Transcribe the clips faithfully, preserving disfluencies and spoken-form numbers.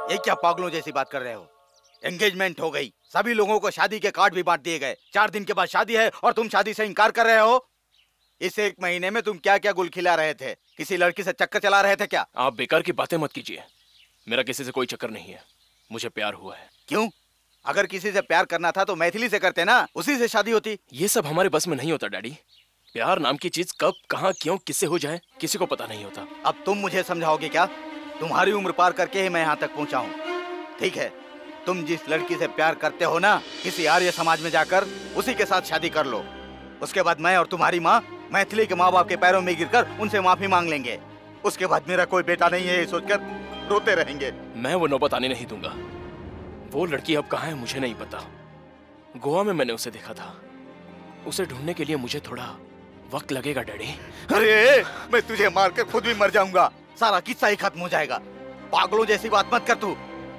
ये क्या पागलों जैसी बात कर रहे हो? एंगेजमेंट हो गई, सभी लोगों को शादी के कार्ड भी बांट दिए गए। चार दिन के बाद शादी है और तुम शादी से इनकार कर रहे हो? इस एक महीने में तुम क्या क्या गुल खिला रहे थे? किसी लड़की से चक्कर चला रहे थे क्या? आप बेकार की बातें मत कीजिए। मेरा किसी से कोई चक्कर नहीं है, मुझे प्यार हुआ है। क्यों? अगर किसी से प्यार करना था तो मैथिली से करते ना, उसी से शादी होती। ये सब हमारे बस में नहीं होता डैडी। प्यार नाम की चीज कब, कहां, क्यों, किससे हो जाए किसी को पता नहीं होता। अब तुम मुझे समझाओगे क्या? तुम्हारी उम्र पार करके ही मैं यहाँ तक पहुँचा हूँ। ठीक है, तुम जिस लड़की से प्यार करते हो ना, किसी आर्य समाज में जाकर उसी के साथ शादी कर लो। उसके बाद मैं और तुम्हारी माँ मैथिली के माँ बाप के पैरों में गिरकर उनसे माफी मांग लेंगे। उसके बाद मेरा कोई बेटा नहीं है ये सोचकर रोते रहेंगे। मैं वो नौबत आने नहीं दूंगा। वो लड़की अब कहाँ है मुझे नहीं पता। गोवा में मैंने उसे देखा था। उसे ढूंढने के लिए मुझे थोड़ा वक्त लगेगा डैडी। अरे मैं तुझे मारकर खुद भी मर जाऊंगा, सारा किस्सा ही खत्म हो जाएगा। पागलों जैसी बात मत कर तू।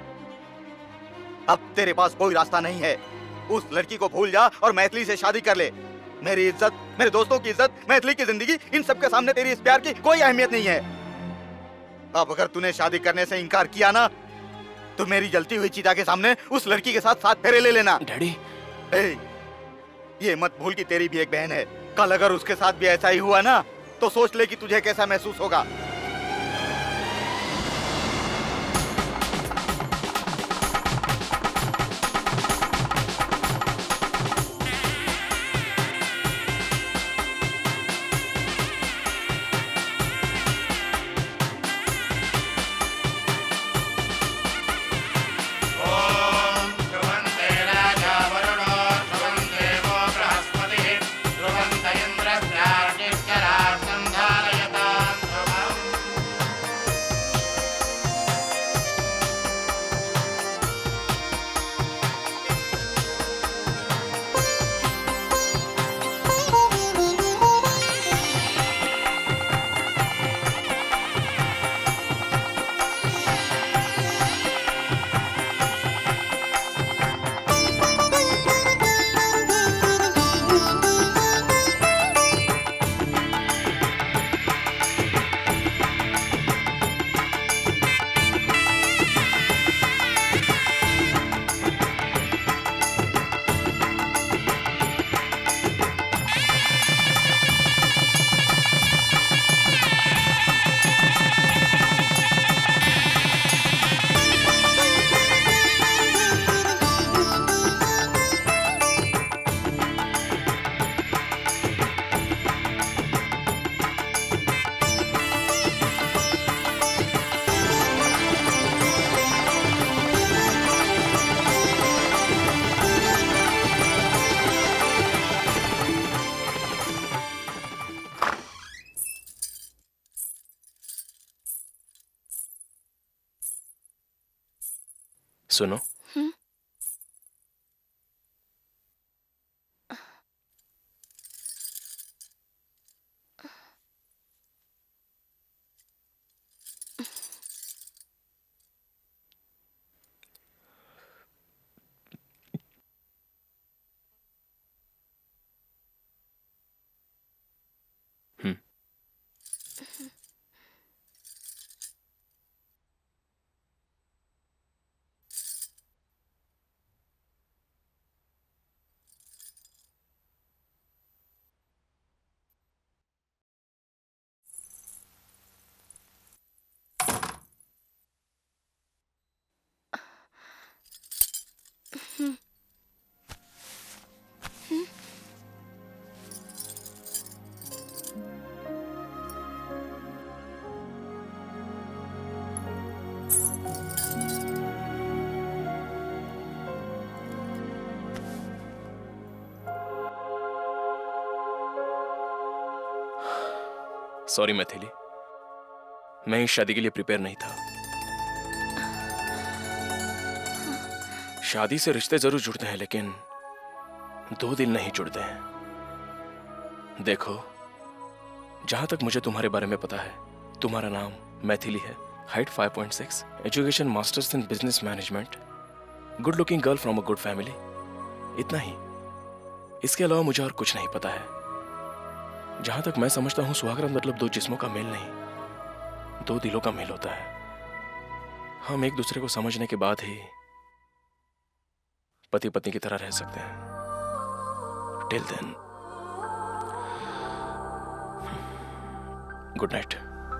अब तेरे पास कोई रास्ता नहीं है। उस लड़की को भूल जा और मैथिली से शादी कर ले। मेरी इज्जत, मेरे दोस्तों की इज्जत, मैथिली की जिंदगी, इन सब के सामने तेरी इस प्यार की कोई अहमियत नहीं है। अब अगर तूने शादी करने से इनकार किया ना, तो मेरी जलती हुई चिता के सामने उस लड़की के साथ साथ फेरे ले लेना। डैडी, ए, ये मत भूल कि तेरी भी एक बहन है। कल अगर उसके साथ भी ऐसा ही हुआ ना, तो सोच ले कि तुझे कैसा महसूस होगा। सुनो, सॉरी मैथिली, मैं इस शादी के लिए प्रिपेयर नहीं था। शादी से रिश्ते जरूर जुड़ते हैं, लेकिन दो दिल नहीं जुड़ते हैं। देखो, जहां तक मुझे तुम्हारे बारे में पता है, तुम्हारा नाम मैथिली है, height five point six, education masters in business management, good looking girl from a good family, इतना ही। इसके अलावा मुझे और कुछ नहीं पता है। जहां तक मैं समझता हूं, सुहागरात मतलब दो जिस्मों का मेल नहीं, दो दिलों का मेल होता है। हम एक दूसरे को समझने के बाद ही पति पत्नी की तरह रह सकते हैं। Till then, good night.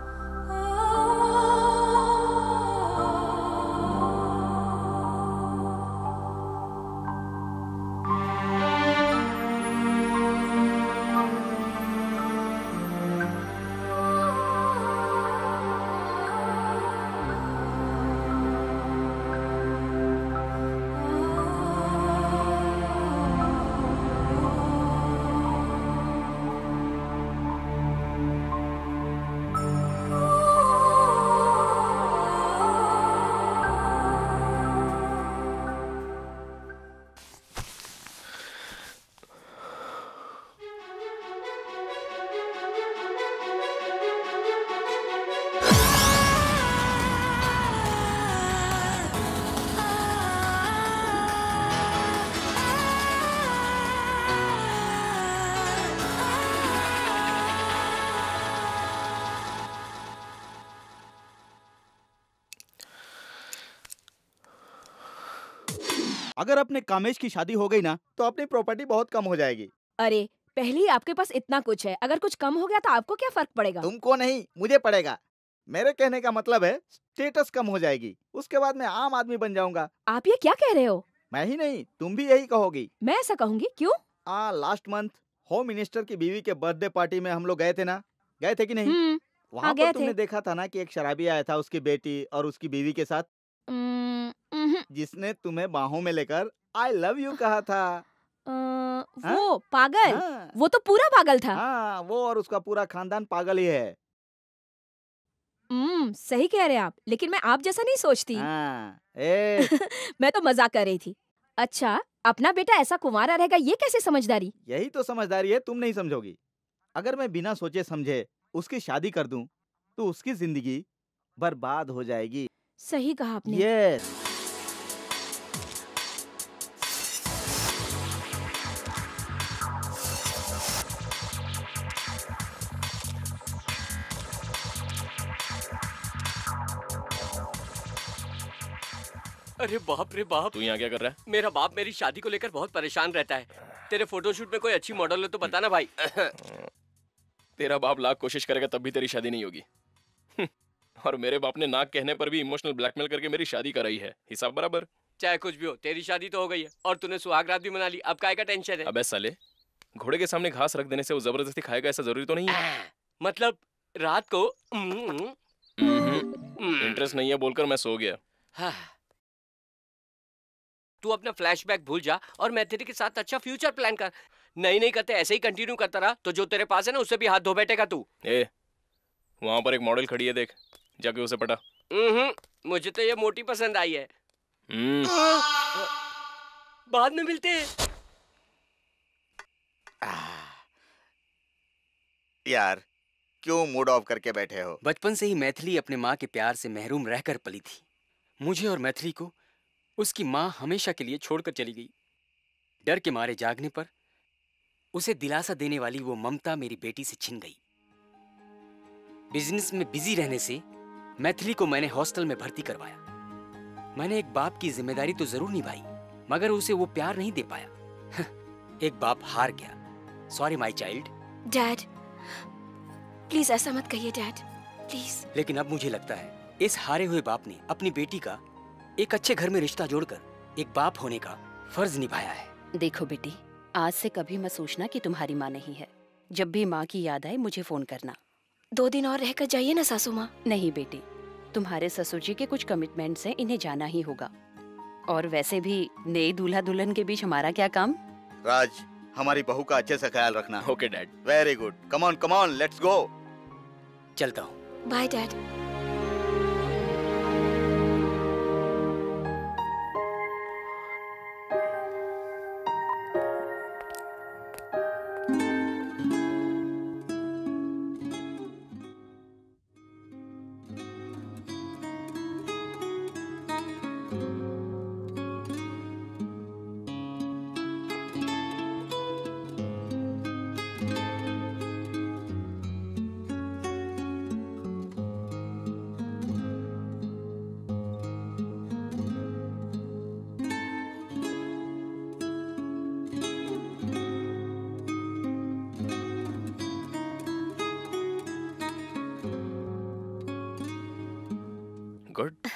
अगर अपने कामेश की शादी हो गई ना तो अपनी प्रॉपर्टी बहुत कम हो जाएगी। अरे पहले ही आपके पास इतना कुछ है, अगर कुछ कम हो गया तो आपको क्या फर्क पड़ेगा? तुमको नहीं, मुझे पड़ेगा। मेरे कहने का मतलब है स्टेटस कम हो जाएगी, उसके बाद मैं आम आदमी बन जाऊंगा। आप ये क्या कह रहे हो? मैं ही नहीं, तुम भी यही कहोगी। मैं ऐसा कहूंगी? क्यों? आ, लास्ट मंथ होम मिनिस्टर की बीवी के बर्थडे पार्टी में हम लोग गए थे ना, गए थे कि नहीं? हम्म, वहाँ हाँ, पर गए तुमने थे। देखा था ना कि एक शराबी आया था उसकी बेटी और उसकी बीवी के साथ, उम्म, उम्हूं, जिसने तुम्हें बाहों में लेकर आई लव यू कहा था। अ, वो पागल, हाँ, वो तो पूरा पागल था। हाँ, वो और उसका पूरा खानदान पागल ही है। हम्म, सही कह रहे हैं आप, लेकिन मैं आप जैसा नहीं सोचती। हाँ, ए, मैं तो मजाक कर रही थी। अच्छा, अपना बेटा ऐसा कुंवारा रहेगा, ये कैसे समझदारी? यही तो समझदारी है, तुम नहीं समझोगी। अगर मैं बिना सोचे समझे उसकी शादी कर दूं, तो उसकी जिंदगी बर्बाद हो जाएगी। सही कहा आपने। यस। अरे बाप रे बाप, तू यहाँ क्या कर रहा है? मेरा बाप मेरी शादी को लेकर बहुत परेशान रहता है। तेरे फोटोशूट में कोई अच्छी मॉडल हो तो बताना भाई। तेरा बाप लाख कोशिश करेगा तब भी तेरी शादी नहीं होगी। और मेरे बाप ने नाक कहने पर भी इमोशनल ब्लैकमेल करके मेरी शादी कराई है। हिसाब बराबर। चाहे कुछ भी हो, तेरी शादी तो हो गई है और तूने सुहाग रात भी मना ली। अब काय का टेंशन है? अबे साले, घोड़े के सामने घास रख देने से वो जबरदस्ती खाएगा ऐसा जरूरी तो नहीं है। मतलब रात को इंटरेस्ट नहीं है बोलकर मैं सो गया। हाँ। तू अपना फ्लैशबैक भूल जा और मैथिली के साथ अच्छा फ्यूचर प्लान कर। नहीं नहीं करते ऐसे ही कंटिन्यू करता रहा तो जो तेरे पास है ना उससे भी हाथ धो बैठेगा तू। ए, वहां पर एक मॉडल खड़ी है, देख जाके उसे पटा। हम्म, मुझे तो ये मोटी पसंद आई है। हम्म, बाद में मिलते हैं। यार, क्यों मूड ऑफ करके बैठे हो? बचपन से ही मैथिली अपने माँ के प्यार से महरूम रहकर पली थी। मुझे और मैथिली को उसकी माँ हमेशा के लिए छोड़कर चली गई। डर के मारे जागने पर उसे दिलासा देने वाली वो ममता मेरी बेटी से छिन गई। बिजनेस में बिजी रहने से मैथिली को मैंने हॉस्टल में भर्ती करवाया। मैंने एक बाप की जिम्मेदारी तो जरूर निभाई, मगर उसे वो प्यार नहीं दे पाया। एक बाप हार गया। Sorry my child. Dad, please ऐसा मत कहिए डैड, प्लीज। लेकिन अब मुझे लगता है इस हारे हुए बाप ने अपनी बेटी का एक अच्छे घर में रिश्ता जोड़कर एक बाप होने का फर्ज निभाया है। देखो बेटी, आज से कभी मत सोचना कि तुम्हारी माँ नहीं है। जब भी माँ की याद आए मुझे फोन करना। दो दिन और रहकर जाइए ना सासू माँ। नहीं बेटी, तुम्हारे ससुर जी के कुछ कमिटमेंट्स हैं, इन्हें जाना ही होगा। और वैसे भी नए दूल्हा दुल्हन के बीच हमारा क्या काम। राज, हमारी बहू का अच्छे से ख्याल रखना। Okay dad. Very good. Come on come on, let's go. चलता हूँ। Bye dad.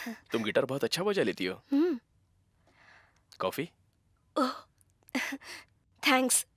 तुम गिटार बहुत अच्छा बजा लेती हो। हम्म। कॉफी? ओह, थैंक्स।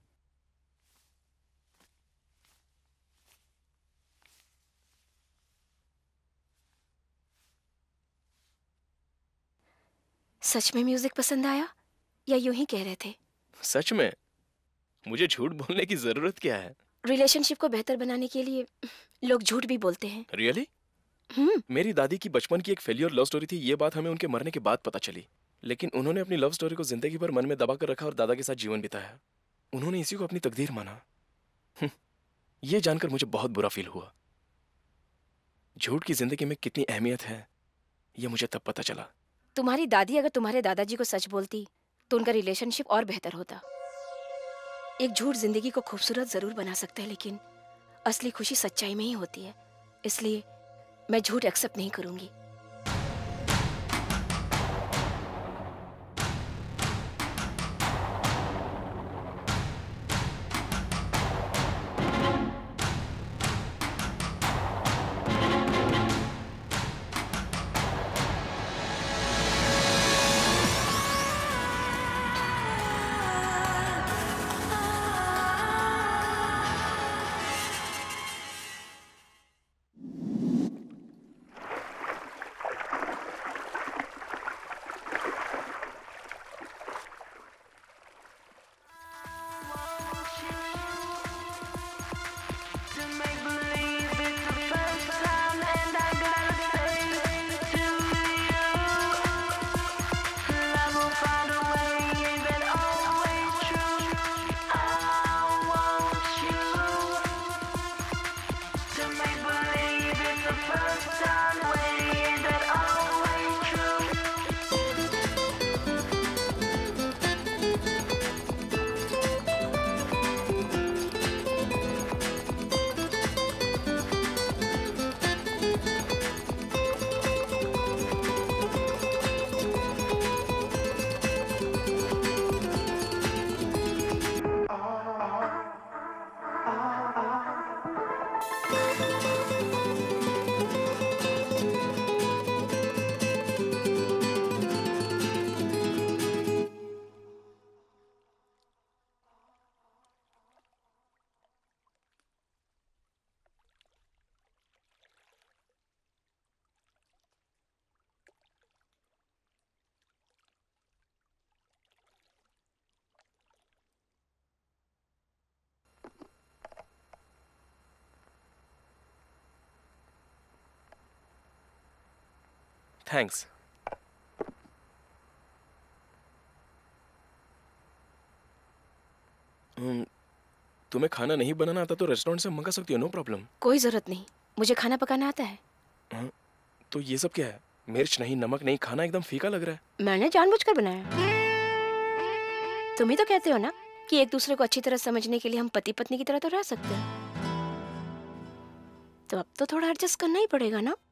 सच में म्यूजिक पसंद आया या यूं ही कह रहे थे? सच में? मुझे झूठ बोलने की जरूरत क्या है? रिलेशनशिप को बेहतर बनाने के लिए लोग झूठ भी बोलते हैं। रियली? हम्म। मेरी दादी की बचपन की एक फेलियर लव स्टोरी थी। ये बात हमें उनके मरने के बाद पता चली, लेकिन उन्होंने अपनी लव स्टोरी को जिंदगी भर मन में दबा कर रखा और दादा के साथ जीवन बिताया। उन्होंने इसी को अपनी तकदीर माना। ये जानकर मुझे बहुत बुरा फील हुआ। झूठ की जिंदगी में कितनी अहमियत है ये मुझे तब पता चला। तुम्हारी दादी अगर तुम्हारे दादाजी को सच बोलती तो उनका रिलेशनशिप और बेहतर होता। एक झूठ जिंदगी को खूबसूरत जरूर बना सकता है, लेकिन असली खुशी सच्चाई में ही होती है। इसलिए मैं झूठ एक्सेप्ट नहीं करूंगी। थैंक्स। तुम्हें खाना नहीं बनाना आता तो रेस्टोरेंट से मंगा सकती हो, नो प्रॉब्लम। कोई जरूरत नहीं, मुझे खाना पकाना आता है। हाँ, तो ये सब क्या है? मिर्च नहीं, नमक नहीं, खाना एकदम फीका लग रहा है। मैंने जानबूझकर बनाया। तुम ही तो कहते हो ना कि एक दूसरे को अच्छी तरह समझने के लिए हम पति पत्नी की तरह तो रह सकते हैं। तो अब तो थोड़ा एडजस्ट करना ही पड़ेगा ना।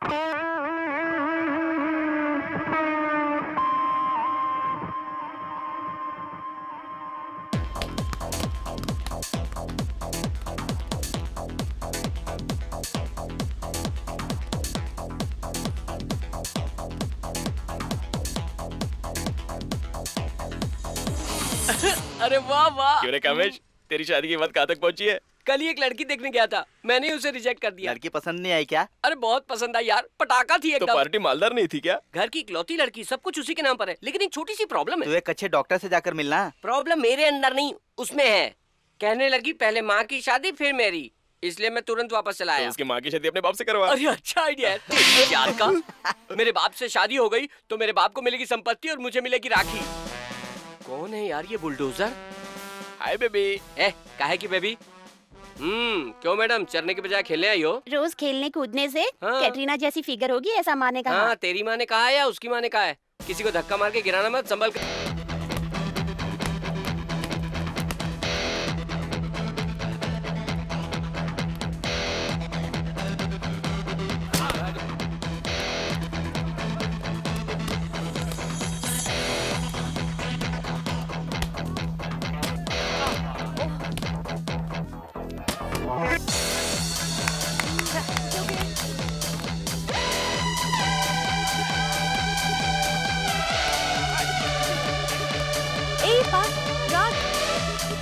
अरे वाह वाह। क्यों रे कामेश, तेरी शादी की बात कहाँ तक पहुंची है? कल ही एक लड़की देखने गया था, मैंने उसे रिजेक्ट कर दिया। लड़की पसंद नहीं आई क्या? अरे बहुत पसंद आई यार, पटाखा थी एकदम। तो पार्टी मालदार नहीं थी क्या? घर की इकलौती लड़की, सब कुछ उसी के नाम पर है, लेकिन एक छोटी सी प्रॉब्लम है। तू एक अच्छे डॉक्टर से जाकर मिलना। प्रॉब्लम मेरे अंदर नहीं, उसमें है। कहने लगी पहले माँ की शादी फिर मेरी, इसलिए मैं तुरंत वापस चला आया। तो उसकी माँ की शादी अपने बाप से करवा। अरे अच्छा आइडिया है तेरी यार का। मेरे बाप से शादी हो गई तो मेरे बाप को मिलेगी संपत्ति और मुझे मिलेगी राखी। कौन है यार ये बुलडोजर? Hi baby. ए, काहे की बेबी? हम्म, क्यों मैडम, चरने के बजाय खेलने आई हो? रोज खेलने कूदने से हाँ। कैटरीना जैसी फिगर होगी, ऐसा माँ ने कहा। हाँ, तेरी माँ ने कहा है या उसकी माँ ने कहा है? किसी को धक्का मार के गिराना मत, संभल कर।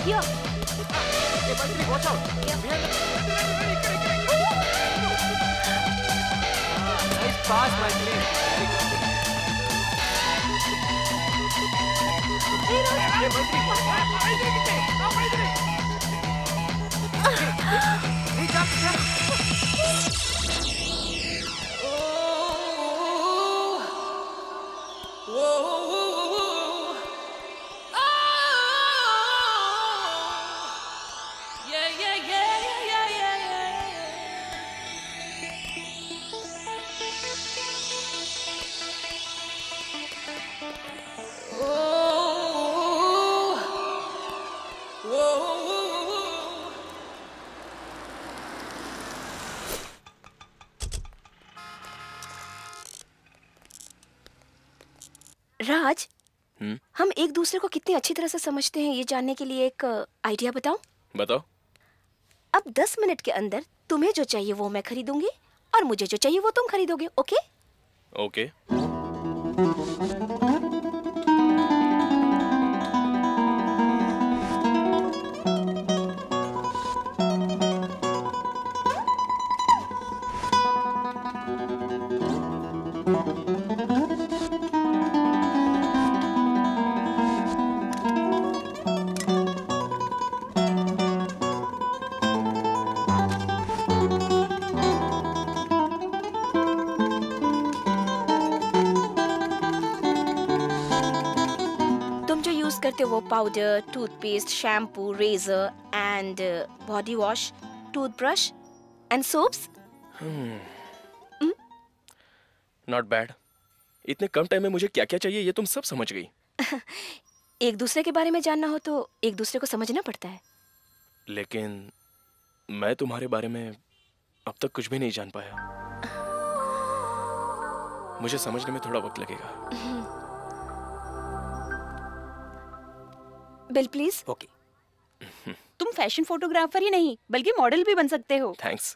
Here. Hey, Maitri, watch out. Behind the... Ah, nice pass, Maitri. Very good. Hey, Maitri. Hey, jump, jump. राज, हम्म? हम एक दूसरे को कितनी अच्छी तरह से समझते हैं ये जानने के लिए एक आइडिया बताऊं? बताओ। अब दस मिनट के अंदर तुम्हें जो चाहिए वो मैं खरीदूंगी और मुझे जो चाहिए वो तुम खरीदोगे। ओके? ओके। करते हो वो powder, toothpaste, shampoo, razor and body wash, toothbrush and soaps. Not bad. इतने कम टाइम में मुझे क्या क्या चाहिए ये तुम सब समझ गई। एक दूसरे के बारे में जानना हो तो एक दूसरे को समझना पड़ता है। लेकिन मैं तुम्हारे बारे में अब तक कुछ भी नहीं जान पाया। मुझे समझने में थोड़ा वक्त लगेगा। Bill please. ओके। तुम फैशन फोटोग्राफर ही नहीं बल्कि मॉडल भी बन सकते हो। Thanks.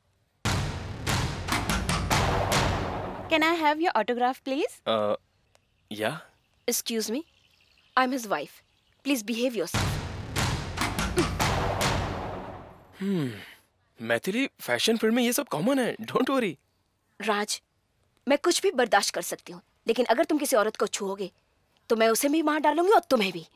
Can I have your autograph please? Yeah. Excuse me, I am his wife, please behave yourself. Hmm, Maithili, fashion field में ये सब कॉमन है, डोंट वरी। राज, मैं कुछ भी बर्दाश्त कर सकती हूँ, लेकिन अगर तुम किसी औरत को छुओगे तो मैं उसे भी मार डालूंगी और तुम्हें भी।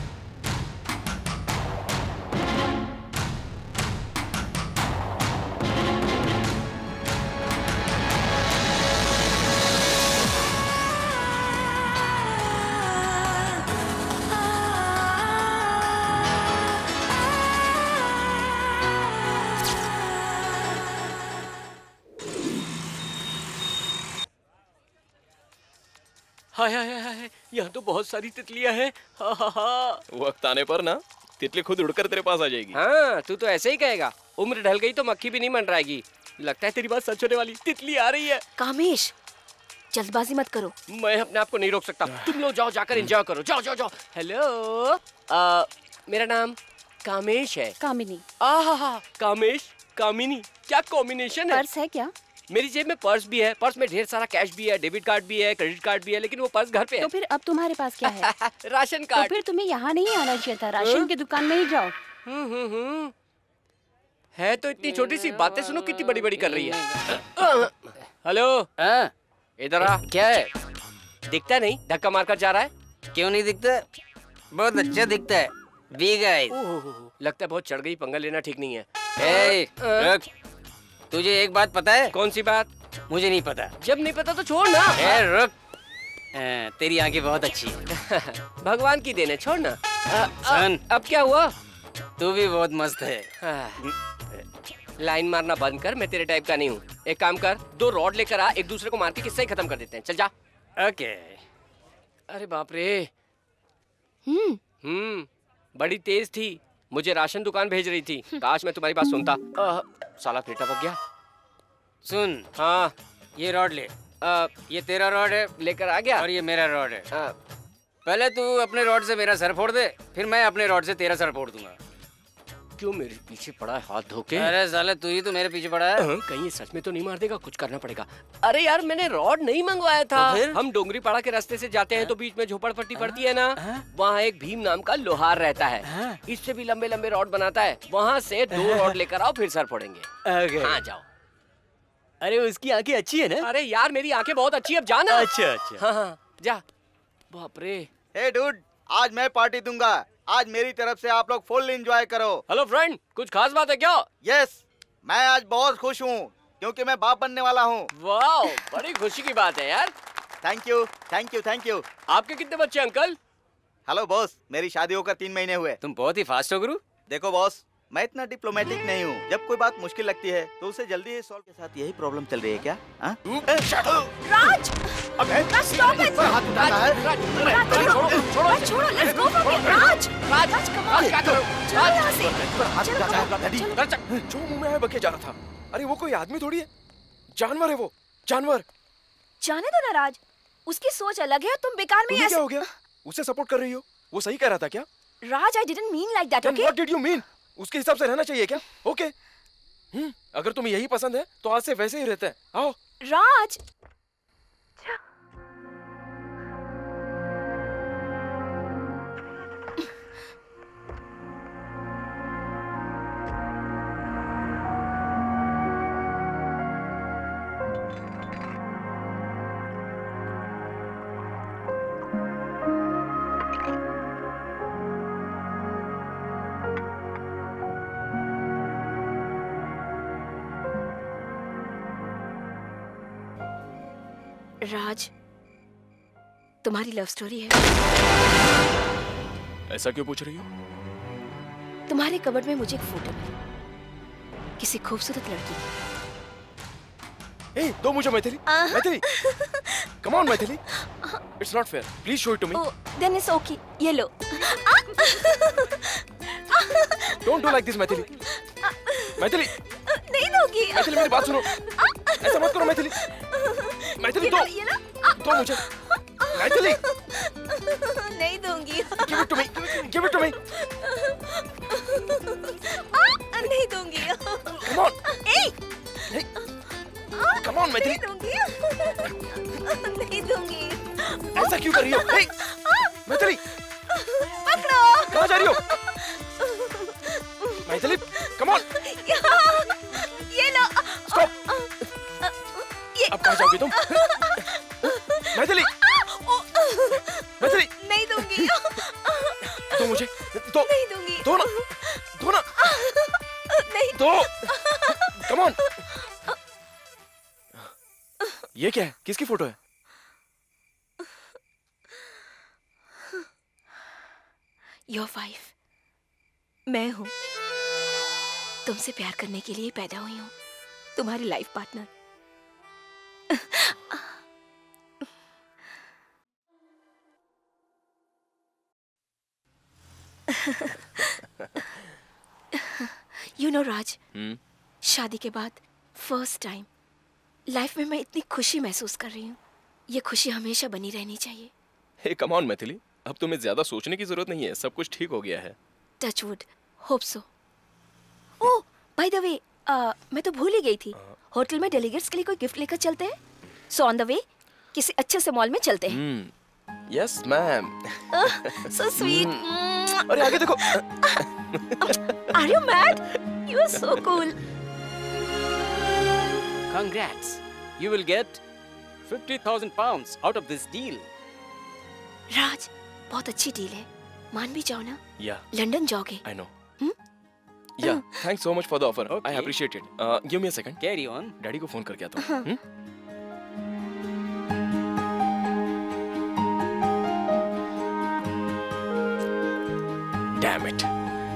हाय हाय हाय, यहाँ तो बहुत सारी तितलियां हैं। हा हा हा। वक्त आने पर ना तितली खुद उड़कर तेरे पास आ जाएगी। हाँ, तू तो ऐसे ही कहेगा। उम्र ढल गई तो मक्खी भी नहीं मंडराएगी। लगता है तेरी बात सच होने वाली। तितली आ रही है। कामेश, जल्दबाजी मत करो। मैं अपने आप को नहीं रोक सकता। तुम लोग जाओ, जाकर एंजॉय करो। जाओ जाओ जाओ। हेलो, आ, मेरा नाम कामेश है। कामिनी। आहा, कामेश कामिनी, क्या कॉम्बिनेशन है। पर्स है क्या? मेरी जेब में पर्स भी है। पर्स में ढेर सारा कैश भी है, डेबिट कार्ड भी है, क्रेडिट कार्ड भी है, लेकिन वो पर्स घर पे है। तो फिर अब तुम्हारे पास क्या है? Ration card. तो फिर तुम्हें यहाँ नहीं आना चाहिए था, राशन की दुकान में ही जाओ। हम्म हम्म हम्म। है तो इतनी छोटी सी, बातें सुनो कितनी बड़ी बड़ी कर रही है। हेलो, इधर आ। क्या है? दिखता नहीं, धक्का मारकर जा रहा है। क्यों नहीं दिखता? बहुत अच्छा दिखता है। Big eyes। लगता है बहुत चढ़ गई, पंगा लेना ठीक नहीं है। Hey, रुक। तुझे एक बात पता है? कौन सी बात? मुझे नहीं पता। जब नहीं पता तो छोड़ ना। ए, रुक। आ, तेरी आंखें बहुत अच्छी है। भगवान की देन है, छोड़ ना। सन, अब क्या हुआ? तू भी बहुत मस्त है। लाइन मारना बंद कर, मैं तेरे टाइप का नहीं हूँ। एक काम कर, दो रॉड लेकर आ, एक दूसरे को मार के किस्सा ही खत्म कर देते हैं। चल जा। ओके। अरे बाप रे। हम्म हम्म बड़ी तेज थी। मुझे राशन दुकान भेज रही थी। काश मैं तुम्हारी बात सुनता। आ, साला फिर टपक गया। सुन, हाँ, ये रॉड ले। आ, ये तेरा रॉड है लेकर आ गया। और ये मेरा रॉड है। आ, पहले तू अपने रॉड से मेरा सर फोड़ दे, फिर मैं अपने रॉड से तेरा सर फोड़ दूंगा। क्यों मेरे पीछे पड़ा है हाथ धो के? अरे साले तू ही तो मेरे पीछे पड़ा है। कहीं ये सच में तो नहीं मार देगा, कुछ करना पड़ेगा। अरे यार मैंने रॉड नहीं मंगवाया था। तो फिर? हम डोंगरी पाड़ा के रास्ते से जाते हैं तो बीच में झोपड़पट्टी पड़ती है ना, वहाँ एक भीम नाम का लोहार रहता है, इससे भी लंबे लंबे रॉड बनाता है। वहाँ से दो रॉड लेकर आओ, फिर सर फोड़ेंगे। हाँ जाओ। अरे उसकी आंखें अच्छी है ना? अरे यार मेरी आंखें बहुत अच्छी है, अब जाना। अच्छा अच्छा। हाँ हाँ जा। बाप रे। हे डूड, आज मैं पार्टी दूंगा। आज मेरी तरफ से आप लोग फुल एंजॉय करो। हेलो फ्रेंड, कुछ खास बात है क्या? यस, मैं आज बहुत खुश हूँ क्योंकि मैं बाप बनने वाला हूँ। वाह, बड़ी खुशी की बात है यार। Thank you thank you thank you. आपके कितने बच्चे अंकल? हेलो बॉस, मेरी शादी होकर तीन महीने हुए। तुम बहुत ही फास्ट हो गुरु। देखो बॉस, मैं इतना डिप्लोमेटिक नहीं हूँ। जब कोई बात मुश्किल लगती है तो उसे जल्दी ही सॉल्व। के साथ यही प्रॉब्लम चल रही है क्या? राज, अबे stop it! हाथ उठाना है। राज, छोड़ो, छोड़ो, छोड़ो, let's go from here. Raj, Raj, Raj, come on. क्या करो? चलो यहाँ से. हाथ उठाना है, डैडी। जो मुंह में आया बके जा रहा था। अरे वो कोई आदमी थोड़ी है, जानवर है वो, जानवर। जाने दो ना राज, उसकी सोच अलग है, तुम बेकार में तुम्हें ऐसे. क्या हो गया? उसे सपोर्ट कर रही हो? वो सही कह रहा था क्या? राज, I didn't mean like that, Then okay? what did you mean? उसके हिसाब से रहना चाहिए क्या? Okay okay. हम्म, अगर तुम्हें यही पसंद है तो आज से वैसे ही रहते हैं। आओ। राज. राज, तुम्हारी लव स्टोरी है। ऐसा क्यों पूछ रही हो? तुम्हारे कबर्ड में मुझे एक फोटो मिली, किसी खूबसूरत लड़की की। ए, दो मुझे Maithili. Maithili, come on Maithili. It's not fair. Please show it to me. Oh, then it's okay. ये लो। Don't do like this Maithili. Maithili, नहीं दूंगी। मैथिली मेरी बात सुनो। ऐसा मत करो मैथिली। मैथिली दो। ये लो। दो मुझे। मैथिली। नहीं दूंगी। Give it to me. Give it to me. नहीं दूंगी। Come on. A! Hey. Come on Maithili. नहीं दूंगी। नहीं दूंगी। ऐसा क्यों कर रही हो? Hey. मैथिली। पकड़ो। कहाँ जा रही हो? Maithili, come on. ये लो। Stop. ये। अब कहाँ जाओगी तुम? मैथिली। मैथिली। नहीं दूंगी। दो मुझे। दो। नहीं दूंगी। दो ना। दो ना। नहीं। दो। Come on. ये क्या है? किसकी फोटो है? Your wife. मैं हूँ। तुमसे प्यार करने के लिए पैदा हुई हूँ, तुम्हारी life partner. You know Raj, hmm. शादी के बाद फर्स्ट टाइम लाइफ में मैं इतनी खुशी महसूस कर रही हूँ। ये खुशी हमेशा बनी रहनी चाहिए। हे कम ऑन मैथिली, अब तुम्हें ज्यादा सोचने की जरूरत नहीं है, सब कुछ ठीक हो गया है। Touch wood, hope so. Oh, by the way, मैं तो भूल ही गई थी, होटल में डेलीगेट्स के लिए कोई गिफ्ट लेकर चलते हैं। सो ऑन द वे किसी अच्छे से मॉल में चलते हैं। Yes ma'am. So sweet. अरे आगे देखो। Are you mad? You are so cool. Congrats. You will get fifty thousand pounds out of this deal. Raj, बहुत अच्छी डील है, मान भी जाओ ना। या लंदन जाओगे? I know. Yeah thanks so much for the offer, I appreciate it. Give me a second. Carry on. Daddy को फोन करके आता हूँ। Damn it.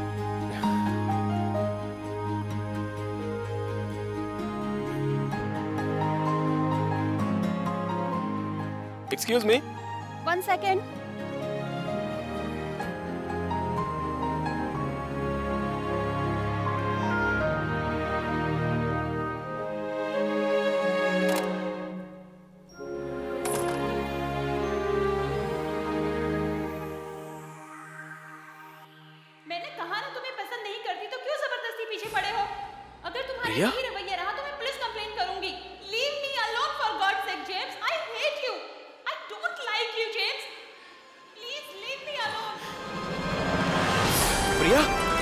Excuse me. One second. मैंने कहा ना तुम्हें पसंद नहीं करती तो क्यों प्रिया? यही रवैया रहा तो मैं पुलिस कंप्लेंट करूंगी। Leave me alone for god's sake James, I hate you, I don't like you James, please leave me alone. Priya,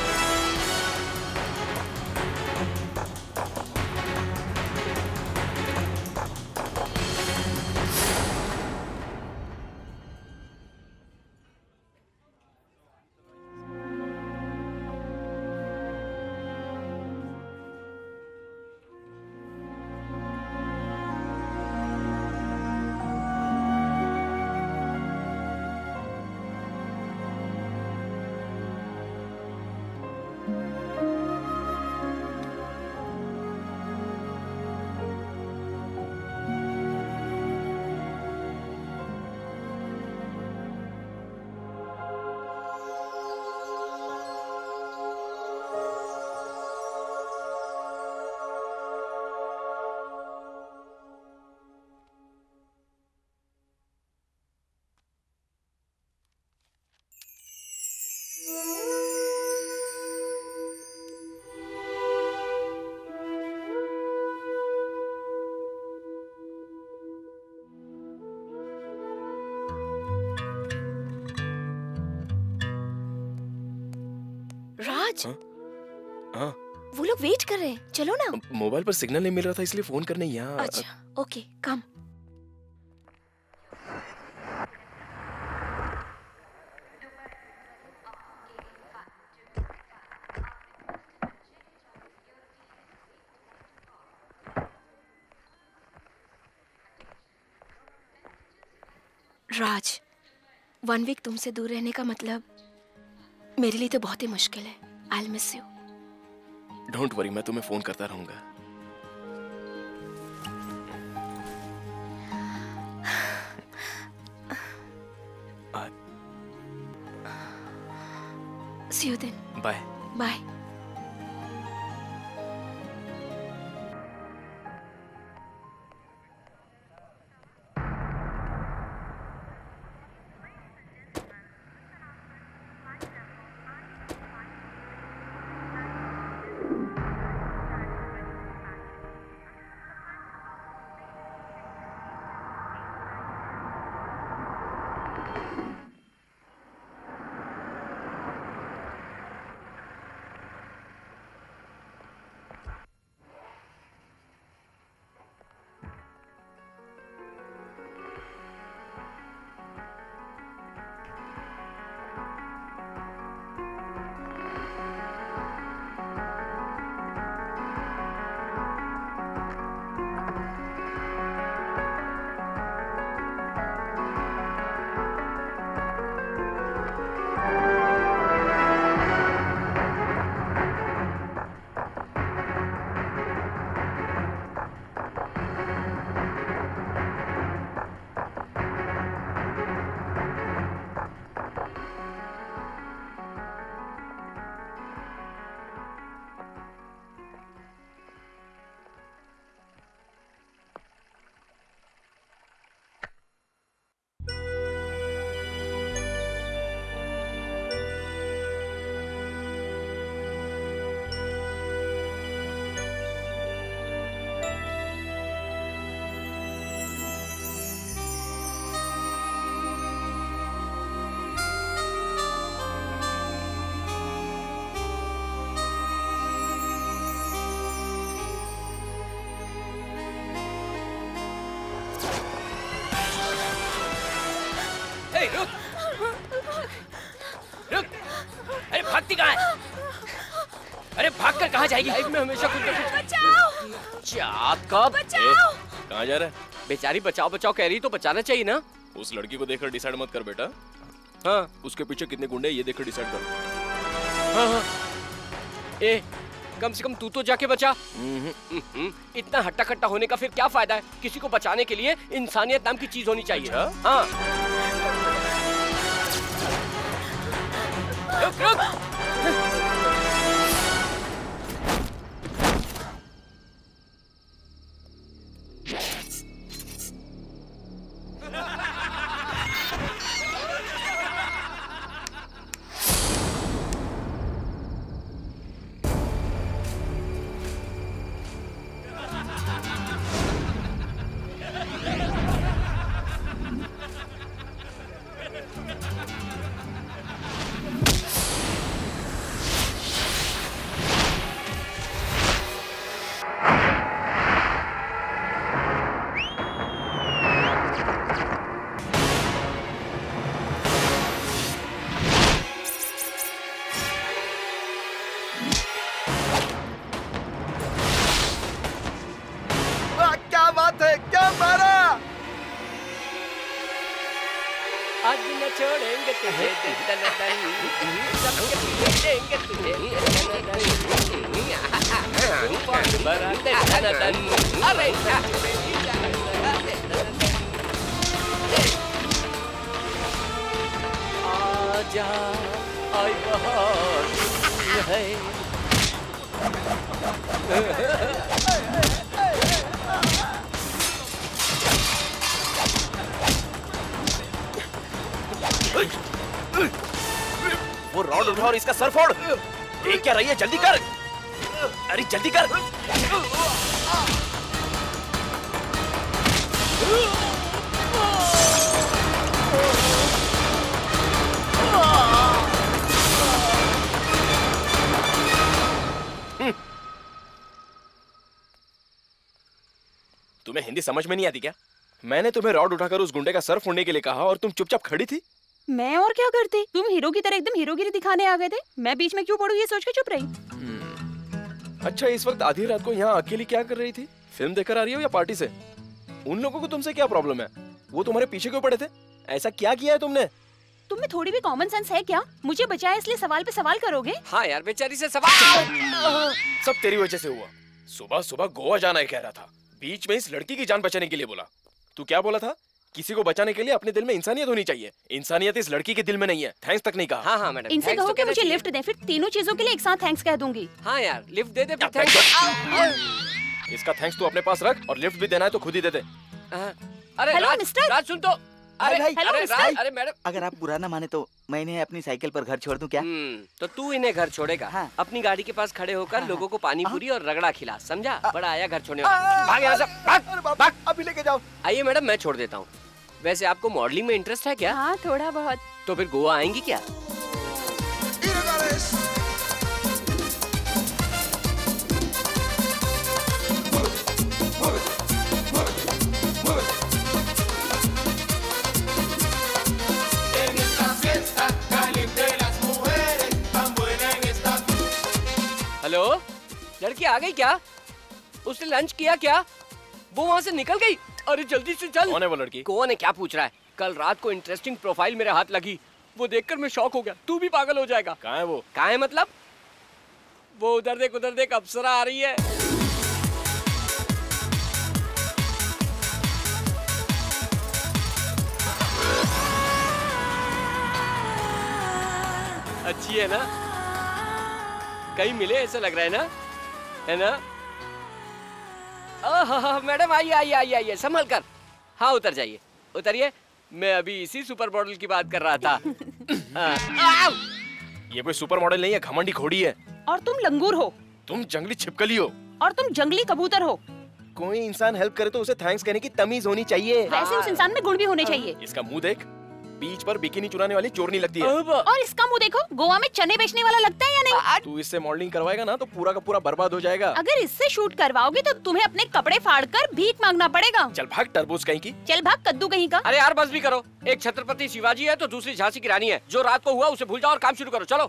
Raj, हाँ? हाँ, वो लोग वेट कर रहे हैं, चलो ना। मोबाइल पर सिग्नल नहीं मिल रहा था इसलिए फोन करने यहाँ। अच्छा, okay, come. Raj, one week तुमसे दूर रहने का मतलब मेरे लिए तो बहुत ही मुश्किल है। I miss you. Don't worry, मैं तुम्हें फोन करता रहूंगा। See you then. Bye bye. रुक रुक, अरे भागती कहाँ है? अरे भागकर कहाँ जाएगी? लाइफ में हमेशा कुछ ना कुछ। बचाओ! चाँद कब? बचाओ! कहाँ जा रहा है? बेचारी बचाओ बचाओ कह रही तो बचाना चाहिए ना। उस लड़की को देखकर डिसाइड मत कर बेटा। हाँ, उसके पीछे कितने गुंडे ये देखकर डिसाइड कर। हाँ, हाँ। ए, कम से कम तू तो जाके बचा। इतना हट्टा कट्टा होने का फिर क्या फायदा है? किसी को बचाने के लिए इंसानियत नाम की चीज होनी चाहिए। अच्छा? हाँ। रुक रुक। छोड़ेंगे तुझे दन दन, सबके पीछे देंगे तुझे दन दन, तूफान बरसाते दन दन, अरे आजा आई बहार है। वो रॉड उठा और इसका सर फोड़। देख क्या रही है, जल्दी कर। अरे जल्दी कर। तुम्हें हिंदी समझ में नहीं आती क्या? मैंने तुम्हें रॉड उठाकर उस गुंडे का सर फोड़ने के लिए कहा और तुम चुपचाप खड़ी थी। मैं और क्या करती? तुम हीरो की तरह एकदम हीरोगिरी दिखाने आ गए थे। मैं बीच में क्यों पड़ूं ये सोच के चुप रही। अच्छा, इस वक्त आधी रात को यहाँ अकेली क्या कर रही थी? फिल्म देखकर आ रही हो या पार्टी से? उन लोगों को तुमसे क्या प्रॉब्लम है? वो तुम्हारे पीछे क्यों पड़े थे? ऐसा क्या किया है तुमने? तुम में थोड़ी भी कॉमन सेंस है क्या? मुझे बचाया इसलिए सवाल पे सवाल करोगे? हाँ यार, बेचारी से सवाल। सब तेरी वजह से हुआ। सुबह सुबह गोवा जाना है कह रहा था, बीच में इस लड़की की जान बचाने के लिए बोला। तू क्या बोला था? किसी को बचाने के लिए अपने दिल में इंसानियत होनी चाहिए। इंसानियत इस लड़की के दिल में नहीं है। थैंक्स तक नहीं कहा। हाँ हाँ मैडम, इनसे कहो कि मुझे लिफ्ट दे, फिर तीनों चीजों के लिए एक साथ थैंक्स कह दूंगी। हाँ यार, लिफ्ट दे दे फिर थैंक्स। इसका थैंक्स तू अपने पास रख और लिफ्ट भी देना है तो खुद ही दे दे। अरे हेलो राज, मिस्टर। राज सुन तो। अरे भाई, अरे मिस्टर। राज, अरे मैडम। अगर आप बुरा ना माने तो मैं इन्हें अपनी साइकिल पर घर छोड़ दूं क्या? हम्म, तो तू इन्हें घर छोड़ेगा। हाँ। अपनी गाड़ी के पास खड़े होकर हाँ, लोगों को पानी पूरी और रगड़ा खिला, समझा? आ, बड़ा आया घर छोड़ने आ, वाला। भाग यहाँ से, भाग, अरे बाप, भाग। अभी लेके जाओ। आइए मैडम, मैं छोड़ देता हूँ। वैसे आपको मॉडलिंग में इंटरेस्ट है क्या? हाँ थोड़ा बहुत। तो फिर गोवा आएंगी क्या? हेलो, लड़की आ गई क्या? उसने लंच किया क्या? वो वहाँ से निकल गई? अरे जल्दी से चल। कौन है वो लड़की? कौन है क्या पूछ रहा है? कल रात को इंटरेस्टिंग प्रोफाइल मेरे हाथ लगी, वो देखकर मैं शॉक हो गया। तू भी पागल हो जाएगा। कहाँ है वो? कहाँ है मतलब? वो उधर देख, उधर देख, अप्सरा आ रही है। अच्छी है ना? कहीं मिले ऐसा लग रहा है ना? है ना? आहा, मैडम आइए आइए आइए आइए, संभल कर। हाँ उतर जाइए, उतरिए। मैं अभी इसी सुपर मॉडल की बात कर रहा था। आ, ये कोई सुपर मॉडल नहीं है, घमंडी घोड़ी है। और तुम लंगूर हो। तुम जंगली छिपकली हो। और तुम जंगली कबूतर हो। कोई इंसान हेल्प करे तो उसे थैंक्स कहने की तमीज होनी चाहिए। वैसे उस इंसान में गुण भी होने चाहिए। इसका मुंह देख, बीच पर बिकिनी चुराने वाली चोरनी लगती है। और इसका मुंह देखो, गोवा में चने बेचने वाला लगता है या नहीं? तू इससे मॉडलिंग करवाएगा ना तो पूरा का पूरा बर्बाद हो जाएगा। अगर इससे शूट करवाओगे तो तुम्हें अपने कपड़े फाड़कर भीख मांगना पड़ेगा। चल भाग तरबूज कहीं की। चल भाग कद्दू कहीं का। अरे यार बस भी करो। एक छत्रपति शिवाजी है तो दूसरी झांसी की रानी है। जो रात को हुआ उसे भूल जाओ और काम शुरू करो। चलो।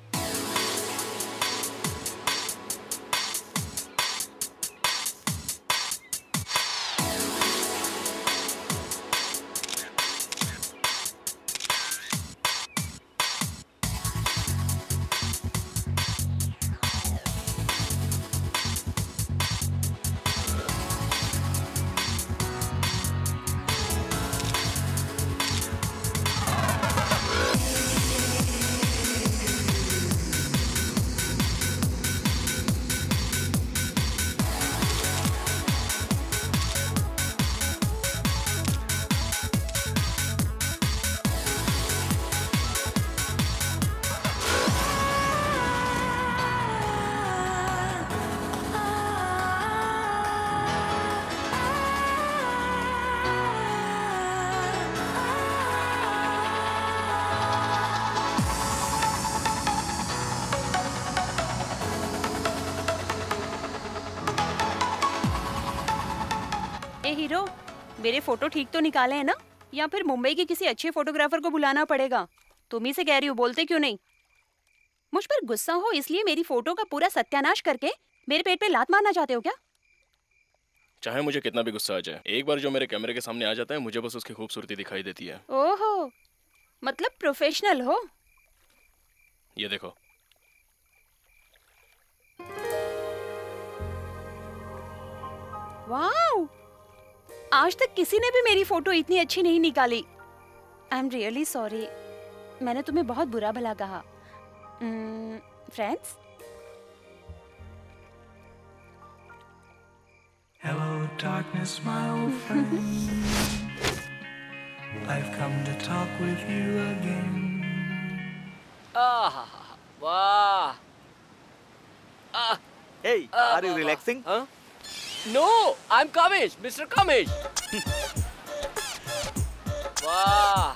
ए हीरो, मेरे फोटो ठीक तो निकाले हैं ना? या फिर मुंबई के किसी अच्छे फोटोग्राफर को बुलाना पड़ेगा? तुम ही से कह रही हो, बोलते क्यों नहीं? मुझ पर गुस्सा हो इसलिए मेरी फोटो का पूरा सत्यानाश करके मेरे पेट पे लात मारना चाहते हो क्या? चाहे मुझे कितना भी गुस्सा आ जाए, एक बार जो मेरे कैमरे के सामने आ जाता है मुझे बस उसकी खूबसूरती दिखाई देती है। ओहो, मतलब प्रोफेशनल हो। ये देखो। वाओ, आज तक किसी ने भी मेरी फोटो इतनी अच्छी नहीं निकाली। आई एम रियली सॉरी, मैंने तुम्हें बहुत बुरा भला कहा। Friends, Hello, darkness, my old friend. I've come to talk with you again. आह, वाह। आह, Hey, आह, are you वाह, relaxing? वाह। हाँ? No, I'm Kamesh, Mister Kamesh. वाह।